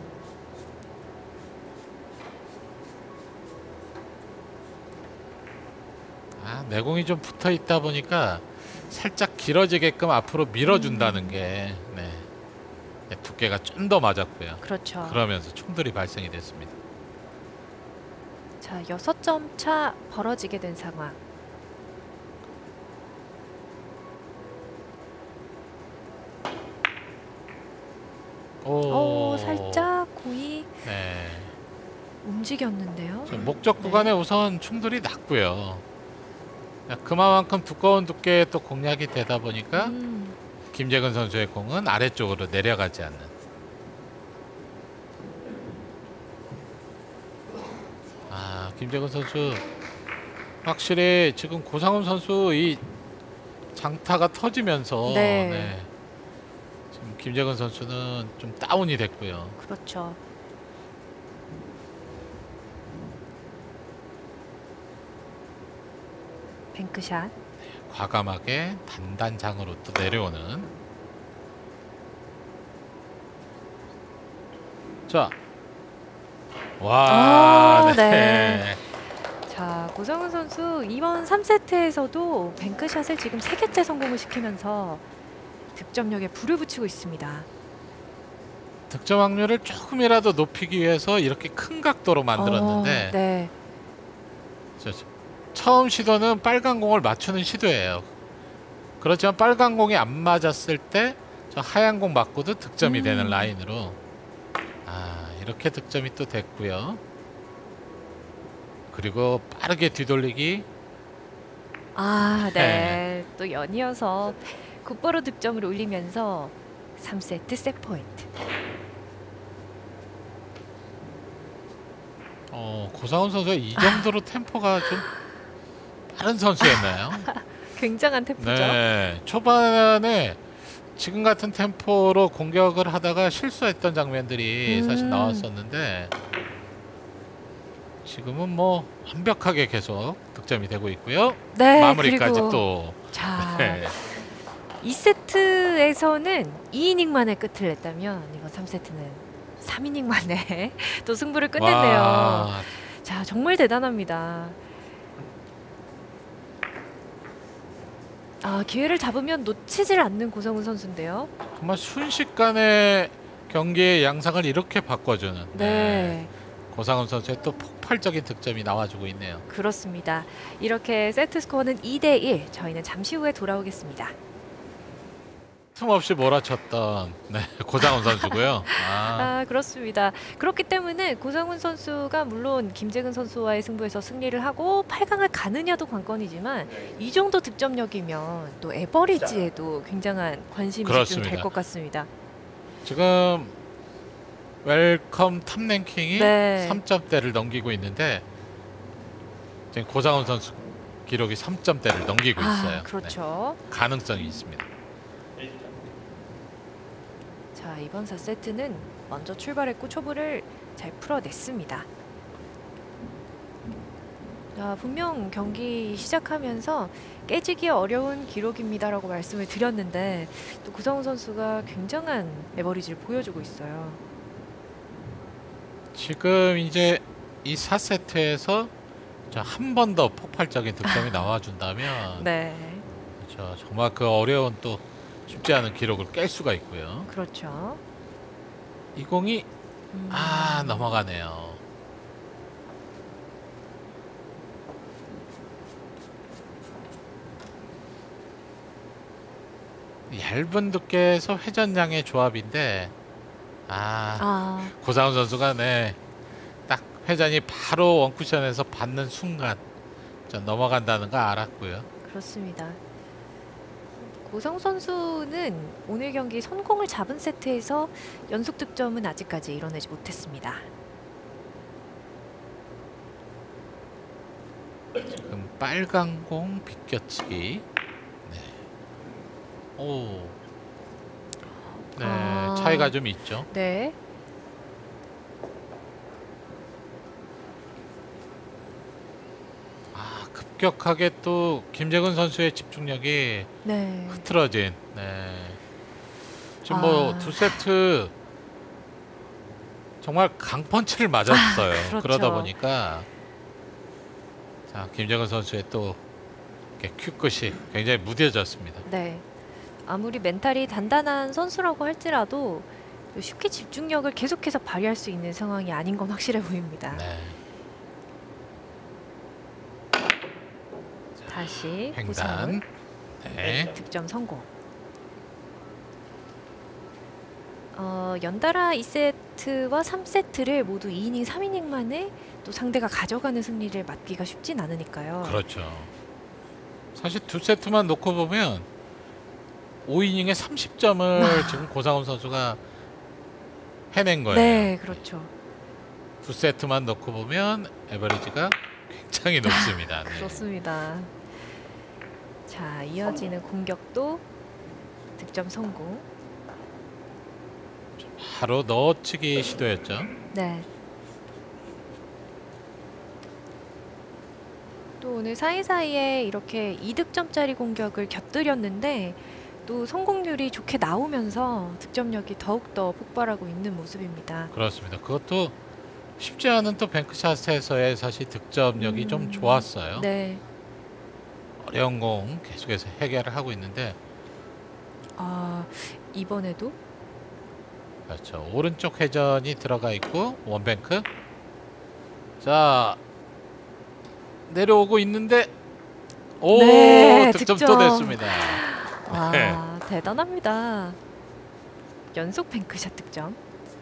아, 내공이 좀 붙어 있다 보니까 살짝 길어지게끔 앞으로 밀어준다는 게 네. 네, 두께가 좀 더 맞았고요. 그렇죠. 그러면서 충돌이 발생이 됐습니다. 자, 여섯 점 차 벌어지게 된 상황. 오, 오, 살짝 공이 네. 움직였는데요. 저 목적 네. 구간에 우선 충돌이 났고요. 그만큼 두꺼운 두께의 또 공략이 되다 보니까 음, 김재근 선수의 공은 아래쪽으로 내려가지 않는. 아, 김재근 선수 확실히 지금 고상훈 선수 이 장타가 터지면서 네. 네, 지금 김재근 선수는 좀 다운이 됐고요. 그렇죠. 뱅크샷. 과감하게 단단장으로 또 내려오는. 자, 와, 아, 네. 네. 자, 고상훈 선수 이번 삼 세트에서도 뱅크샷을 지금 세 개째 성공을 시키면서 득점력에 불을 붙이고 있습니다. 득점 확률을 조금이라도 높이기 위해서 이렇게 큰 각도로 만들었는데 어, 네. 저, 저, 처음 시도는 빨간 공을 맞추는 시도예요. 그렇지만 빨간 공이 안 맞았을 때 저 하얀 공 맞고도 득점이 음. 되는 라인으로 아, 이렇게 득점이 또 됐고요. 그리고 빠르게 뒤돌리기. 아, 네. 네. 또 연이어서 곧바로 득점을 올리면서 삼 세트 셋 포인트. 어, 고상훈 선수가 이 정도로 템포가 좀 빠른 선수였나요? 굉장한 템포죠. 네, 초반에 지금 같은 템포로 공격을 하다가 실수했던 장면들이 음. 사실 나왔었는데 지금은 뭐 완벽하게 계속 득점이 되고 있고요. 네, 마무리까지 그리고 또 자, 네. 이 세트에서는 이 이닝 만에 끝을 냈다면 이번 삼 세트는 삼 이닝 만에 또 승부를 끝냈네요. 와, 자, 정말 대단합니다. 아, 기회를 잡으면 놓치질 않는 고성훈 선수인데요. 정말 순식간에 경기의 양상을 이렇게 바꿔주는 네, 네. 고상훈 선수의 또 폭발적인 득점이 나와주고 있네요. 그렇습니다. 이렇게 세트 스코어는 이 대 일. 저희는 잠시 후에 돌아오겠습니다. 틈없이 몰아쳤던 네, 고상훈 선수고요. 아, 아, 그렇습니다. 그렇기 때문에 고상훈 선수가 물론 김재근 선수와의 승부에서 승리를 하고 팔 강을 가느냐도 관건이지만 이 정도 득점력이면 또 에버리지에도 굉장한 관심이 그렇습니다. 집중될 것 같습니다. 지금 웰컴 탑 랭킹이 네. 삼 점대를 넘기고 있는데 지금 고상훈 선수 기록이 삼 점대를 넘기고 있어요. 아, 그렇죠. 네, 가능성이 있습니다. 자, 이번 사 세트는 먼저 출발했고 초보를 잘 풀어냈습니다. 아, 분명 경기 시작하면서 깨지기 어려운 기록입니다라고 말씀을 드렸는데 또 구성훈 선수가 굉장한 에버리지를 보여주고 있어요. 지금 이제 이 사 세트에서 한 번 더 폭발적인 득점이 나와준다면 네, 저 정말 그 어려운 또 쉽지 않은 기록을 깰 수가 있고요. 그렇죠. 이 공이 음. 아 넘어가네요. 얇은 두께에서 회전량의 조합인데 아, 아, 고상훈 선수가 네, 딱 회전이 바로 원쿠션에서 받는 순간 저 넘어간다는 거 알았고요. 그렇습니다. 고성 선수는 오늘 경기 선공을 잡은 세트에서 연속 득점은 아직까지 이뤄내지 못했습니다. 지금 빨간 공 비껴치기. 네. 오. 네, 아. 차이가 좀 있죠. 네. 아, 급격하게 또 김재근 선수의 집중력이 네. 흐트러진. 네. 지금 뭐 아. 두 세트 정말 강펀치를 맞았어요. 아, 그렇죠. 그러다 보니까 자, 김재근 선수의 또 이렇게 큐끝이 굉장히 무뎌졌습니다. 네. 아무리 멘탈이 단단한 선수라고 할지라도 쉽게 집중력을 계속해서 발휘할 수 있는 상황이 아닌 건 확실해 보입니다. 네. 다시 횡단. 고성은 네. 득점 성공. 어, 연달아 이 세트와 삼 세트를 모두 이 이닝 삼 이닝 만에 또 상대가 가져가는 승리를 맞기가 쉽진 않으니까요. 그렇죠. 사실 두 세트만 놓고 보면 오 이닝에 삼십 점을 지금 고상훈 선수가 해낸 거예요. 네, 그렇죠. 두 세트만 놓고 보면 에버리지가 굉장히 높습니다. 네. 그렇습니다. 자, 이어지는 공격도 득점 성공. 바로 넣어치기 시도였죠. 네. 또 오늘 사이사이에 이렇게 이 득점짜리 공격을 곁들였는데 또 성공률이 좋게 나오면서 득점력이 더욱더 폭발하고 있는 모습입니다. 그렇습니다. 그것도 쉽지 않은 또 뱅크샷에서의 사실 득점력이 음, 좀 좋았어요. 네. 어려운 공 계속해서 해결을 하고 있는데 아, 이번에도 그렇죠. 오른쪽 회전이 들어가 있고 원뱅크. 자, 내려오고 있는데 오, 네, 득점 득점. 또 됐습니다. 와, 네. 대단합니다. 연속 뱅크샷 득점.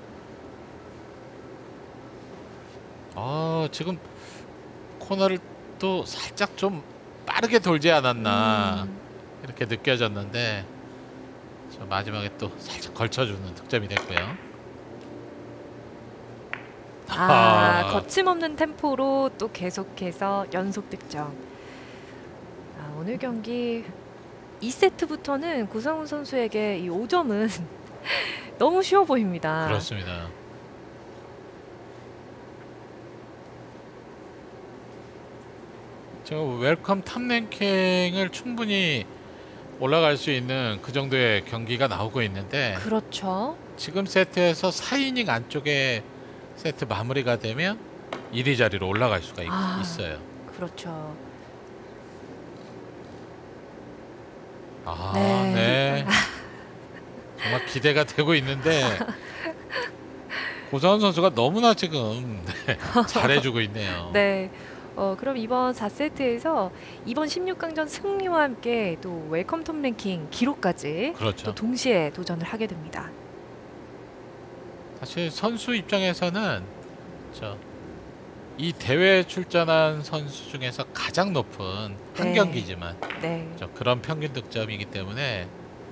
아, 지금 코너를 또 살짝 좀 빠르게 돌지 않았나 음, 이렇게 느껴졌는데 저 마지막에 또 살짝 걸쳐주는 득점이 됐고요. 아, 아. 거침없는 템포로 또 계속해서 연속 득점. 아, 오늘 경기 이 세트부터는 고상훈 선수에게 이 오 점은 너무 쉬워 보입니다. 그렇습니다. 저 웰컴 탑랭킹을 충분히 올라갈 수 있는 그 정도의 경기가 나오고 있는데 그렇죠. 지금 세트에서 사 이닝 안쪽에 세트 마무리가 되면 일 위 자리로 올라갈 수가 있, 아. 있어요. 그렇죠. 아, 네. 네. 정말 기대가 되고 있는데 고상훈 선수가 너무나 지금 네, 잘해주고 있네요. 네. 어, 그럼 이번 사 세트에서 이번 십육 강전 승리와 함께 또 웰컴 톱 랭킹 기록까지 그렇죠. 또 동시에 도전을 하게 됩니다. 사실 선수 입장에서는 저 이 대회에 출전한 선수 중에서 가장 높은 한 네. 경기지만 네. 저 그런 평균 득점이기 때문에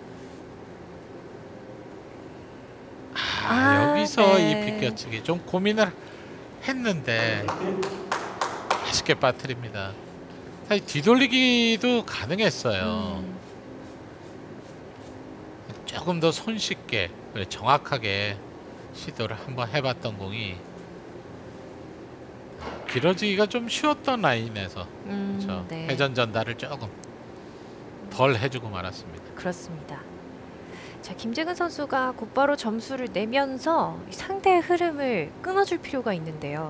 아, 아, 여기서 네. 이 비껴치기 좀 고민을 했는데 맛있게 빠뜨립니다. 사실 뒤돌리기도 가능했어요. 음, 조금 더 손쉽게 그리고 정확하게 시도를 한번 해봤던 공이 길어지기가 좀 쉬웠던 라인에서 음, 저 네. 회전 전달을 조금 덜 해주고 말았습니다. 그렇습니다. 자, 김재근 선수가 곧바로 점수를 내면서 이 상대의 흐름을 끊어줄 필요가 있는데요.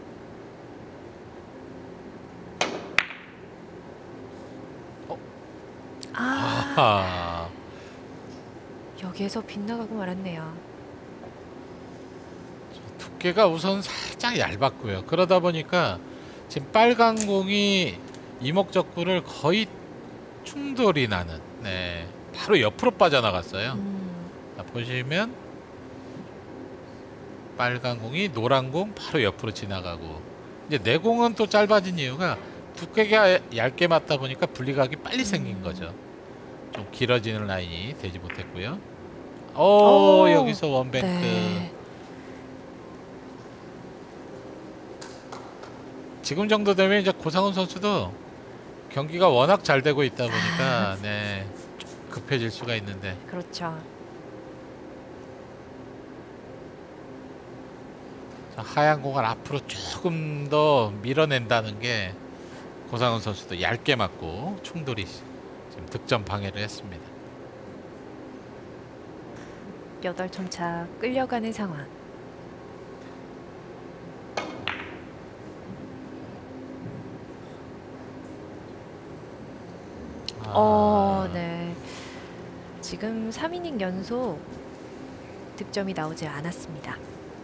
어? 아, 아하. 여기에서 빗나가고 말았네요. 두께가 우선 살짝 얇았고요. 그러다 보니까 지금 빨간 공이 이목적구를 거의 충돌이 나는 네 바로 옆으로 빠져나갔어요. 음, 자, 보시면 빨간 공이 노란 공 바로 옆으로 지나가고 이제 내 공은 또 짧아진 이유가 두께가 얇게 맞다 보니까 분리각이 빨리 음. 생긴 거죠. 좀 길어지는 라인이 되지 못했고요. 오, 오, 여기서 원뱅크. 네. 지금 정도 되면 이제 고상훈 선수도 경기가 워낙 잘 되고 있다 보니까 네, 좀 급해질 수가 있는데 그렇죠. 자, 하얀 공을 앞으로 조금 더 밀어낸다는 게 고상훈 선수도 얇게 맞고 충돌이 지금 득점 방해를 했습니다. 여덟 점 차 끌려가는 상황. 아, 어, 네. 지금 삼 이닝 연속 득점이 나오지 않았습니다.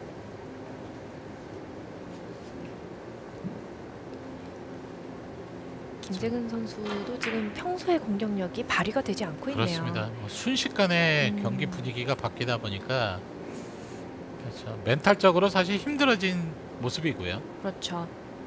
김재근 선수도 지금 평소의 공격력이 발휘가 되지 않고 있네요. 그렇습니다. 뭐 순식간에 음. 경기 분위기가 바뀌다 보니까 그렇죠. 멘탈적으로 사실 힘들어진 모습이고요. 그렇죠.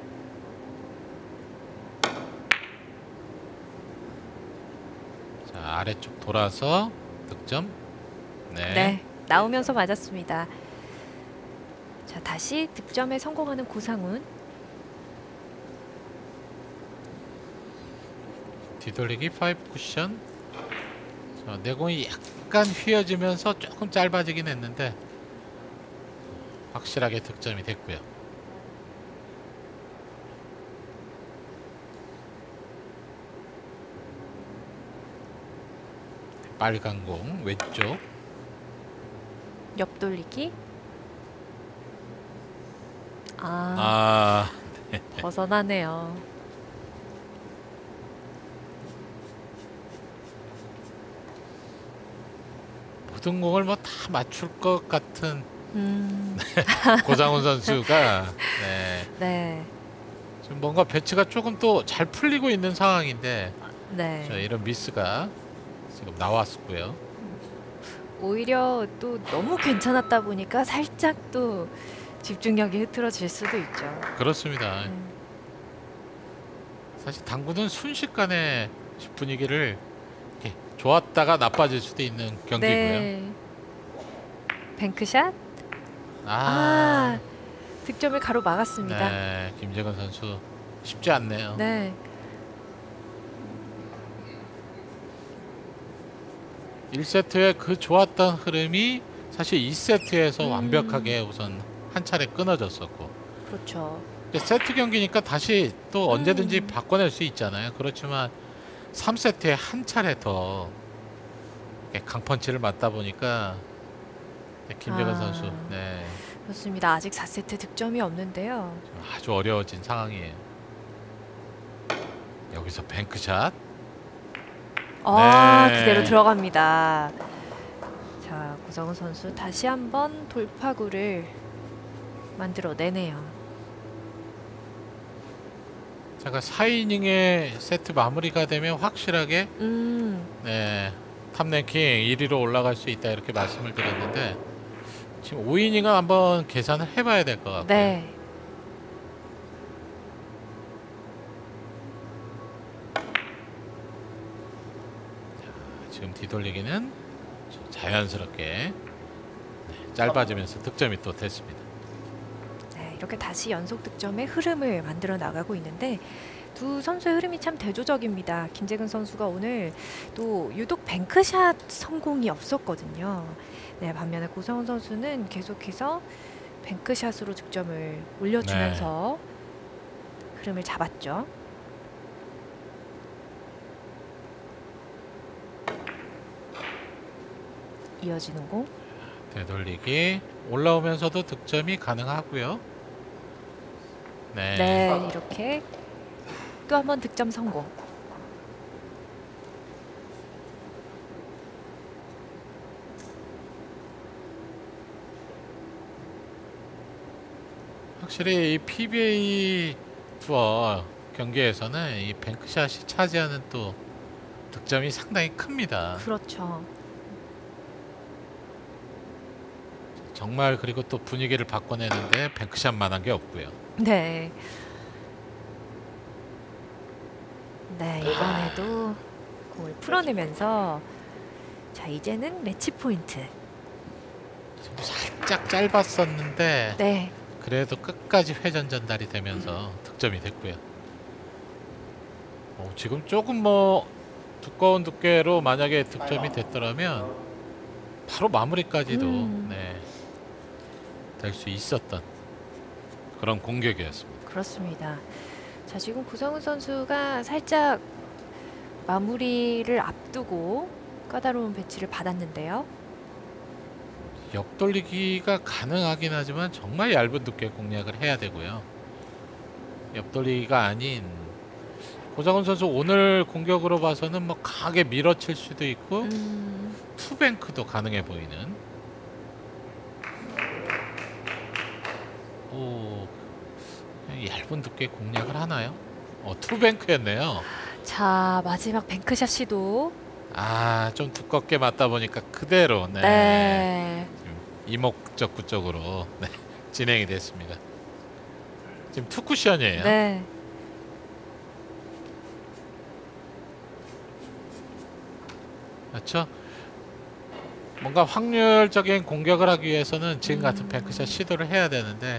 자, 아래쪽 돌아서 득점. 네. 네, 나오면서 맞았습니다. 자, 다시 득점에 성공하는 고상훈. 뒤돌리기 파이브 쿠션. 자, 내공이 약간 휘어지면서 조금 짧아지긴 했는데 확실하게 득점이 됐고요. 빨간 공 왼쪽. 옆돌리기. 아, 아, 벗어나네요. 모든 공을 뭐 다 맞출 것 같은 음, 고상훈 선수가 네, 네, 지금 뭔가 배치가 조금 또 잘 풀리고 있는 상황인데 네. 자, 이런 미스가 지금 나왔고요. 오히려 또 너무 괜찮았다 보니까 살짝 또 집중력이 흐트러질 수도 있죠. 그렇습니다. 음, 사실 당구는 순식간에 분위기를 이렇게 좋았다가 나빠질 수도 있는 경기고요. 네. 뱅크샷. 아, 아, 득점을 가로 막았습니다. 네, 김재건 선수 쉽지 않네요. 네. 일 세트의 그 좋았던 흐름이 사실 이 세트에서 음. 완벽하게 우선 한 차례 끊어졌었고 그렇죠. 근데 세트 경기니까 다시 또 언제든지 음. 바꿔낼 수 있잖아요. 그렇지만 삼 세트에 한 차례 더 이렇게 강펀치를 맞다 보니까 김재건 아. 선수 네, 그렇습니다. 아직 사 세트 득점이 없는데요. 좀 아주 어려워진 상황이에요. 여기서 뱅크샷. 아, 네. 그대로 들어갑니다. 자, 고성훈 선수 다시 한번 돌파구를 만들어내네요. 제가 사 이닝의 세트 마무리가 되면 확실하게 음, 네, 탑랭킹 일 위로 올라갈 수 있다 이렇게 말씀을 드렸는데 지금 오 이닝은 한번 계산을 해봐야 될 것 같고요. 네. 지금 뒤돌리기는 자연스럽게 네, 짧아지면서 득점이 또 됐습니다. 네, 이렇게 다시 연속 득점의 흐름을 만들어 나가고 있는데 두 선수의 흐름이 참 대조적입니다. 김재근 선수가 오늘 또 유독 뱅크샷 성공이 없었거든요. 네, 반면에 고성훈 선수는 계속해서 뱅크샷으로 득점을 올려주면서 흐름을 잡았죠. 이어지는 공. 되돌리기 올라오면서도 득점이 가능하고요. 네. 네, 이렇게 또 한 번 득점 성공. 확실히 이 피비에이 투어 경기에서는 이 뱅크샷이 차지하는 또 득점이 상당히 큽니다. 그렇죠. 정말 그리고 또 분위기를 바꿔내는데 뱅크샷만한 게 없고요. 네. 네, 이번에도 공을 풀어내면서 자, 이제는 매치 포인트. 좀 살짝 짧았었는데 네. 그래도 끝까지 회전 전달이 되면서 득점이 됐고요. 어, 지금 조금 뭐 두꺼운 두께로 만약에 득점이 됐더라면 바로 마무리까지도 음. 네, 될 수 있었던 그런 공격이었습니다. 그렇습니다. 자, 지금 고성훈 선수가 살짝 마무리를 앞두고 까다로운 배치를 받았는데요. 옆돌리기가 가능하긴 하지만 정말 얇은 두께 공략을 해야 되고요. 옆돌리기가 아닌 고성훈 선수 오늘 공격으로 봐서는 뭐 강하게 밀어칠 수도 있고 음, 투뱅크도 가능해 보이는. 오, 얇은 두께 공략을 하나요? 어, 투뱅크였네요. 자, 마지막 뱅크샷 시도. 아, 좀 두껍게 맞다 보니까 그대로 네, 네. 지금 이목적구 쪽으로 네, 진행이 됐습니다. 지금 투 쿠션이에요. 네. 그렇죠? 뭔가 확률적인 공격을 하기 위해서는 지금 같은 음. 뱅크샷 시도를 해야 되는데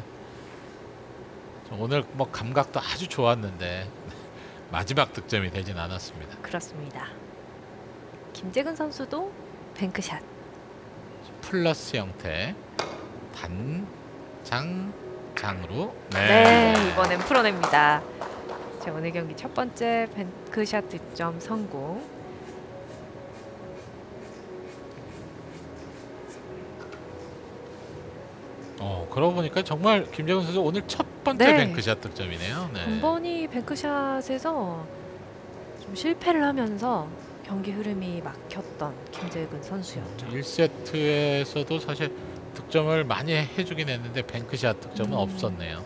오늘 뭐 감각도 아주 좋았는데 마지막 득점이 되진 않았습니다. 그렇습니다. 김재근 선수도 뱅크샷. 플러스 형태 단, 장, 장으로 네, 이번엔 풀어냅니다. 자, 오늘 경기 첫 번째 뱅크샷 득점 성공. 어, 그러고 보니까 정말 김재근 선수 오늘 첫 번째 네. 뱅크샷 득점이네요. 네. 번번이 뱅크샷에서 좀 실패를 하면서 경기 흐름이 막혔던 김재근 선수였죠. 일 세트에서도 사실 득점을 많이 해주긴 했는데 뱅크샷 득점은 음. 없었네요.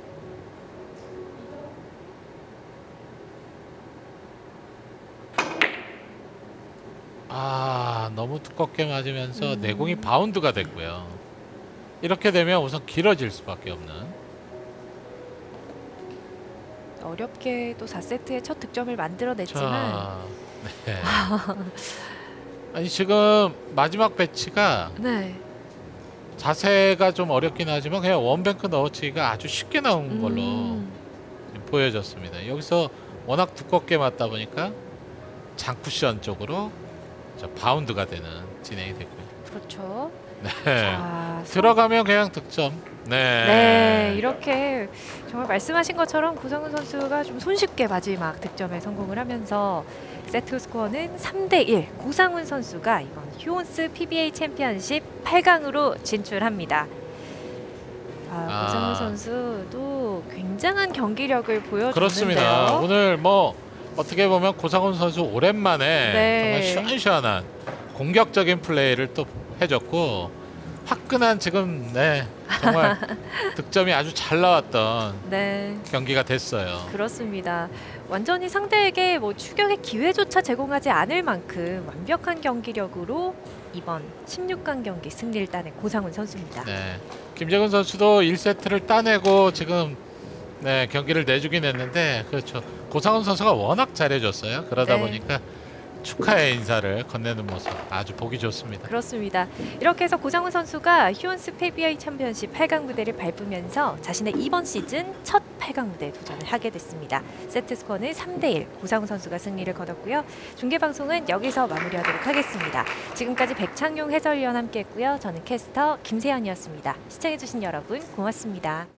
아, 너무 두껍게 맞으면서 음. 내공이 바운드가 됐고요. 이렇게 되면 우선 길어질 수밖에 없는. 어렵게 또 사 세트의 첫 득점을 만들어냈지만 자, 네. 아니 지금 마지막 배치가 네. 자세가 좀 어렵긴 하지만 그냥 원뱅크 넣어치기가 아주 쉽게 나온 걸로 음, 보여졌습니다. 여기서 워낙 두껍게 맞다 보니까 장쿠션 쪽으로 자, 바운드가 되는 진행이 됐고요. 그렇죠. 네. 자, 선- 들어가면 그냥 득점. 네. 네, 이렇게 정말 말씀하신 것처럼 고성훈 선수가 좀 손쉽게 마지막 득점에 성공을 하면서 세트 스코어는 삼 대 일. 고상훈 선수가 이번 휴온스 피비에이 챔피언십 팔 강으로 진출합니다. 자, 아. 고상훈 선수도 굉장한 경기력을 보여줬는데요. 그렇습니다. 오늘 뭐 어떻게 보면 고상훈 선수 오랜만에 네. 정말 시원시원한 공격적인 플레이를 또 해줬고 화끈한 지금 네 정말 득점이 아주 잘 나왔던 네, 경기가 됐어요. 그렇습니다. 완전히 상대에게 뭐 추격의 기회조차 제공하지 않을 만큼 완벽한 경기력으로 이번 십육 강 경기 승리를 따낸 고상훈 선수입니다. 네, 김재근 선수도 일 세트를 따내고 지금 네 경기를 내주긴 했는데 그렇죠. 고상훈 선수가 워낙 잘해줬어요. 그러다 네. 보니까 축하의 인사를 건네는 모습 아주 보기 좋습니다. 그렇습니다. 이렇게 해서 고상훈 선수가 휴온스 피비에이 챔피언십 팔 강 무대를 밟으면서 자신의 이번 시즌 첫 팔 강 무대에 도전을 하게 됐습니다. 세트 스코어는 삼 대 일, 고상훈 선수가 승리를 거뒀고요. 중계방송은 여기서 마무리하도록 하겠습니다. 지금까지 백창용 해설위원 함께했고요. 저는 캐스터 김세연이었습니다. 시청해주신 여러분 고맙습니다.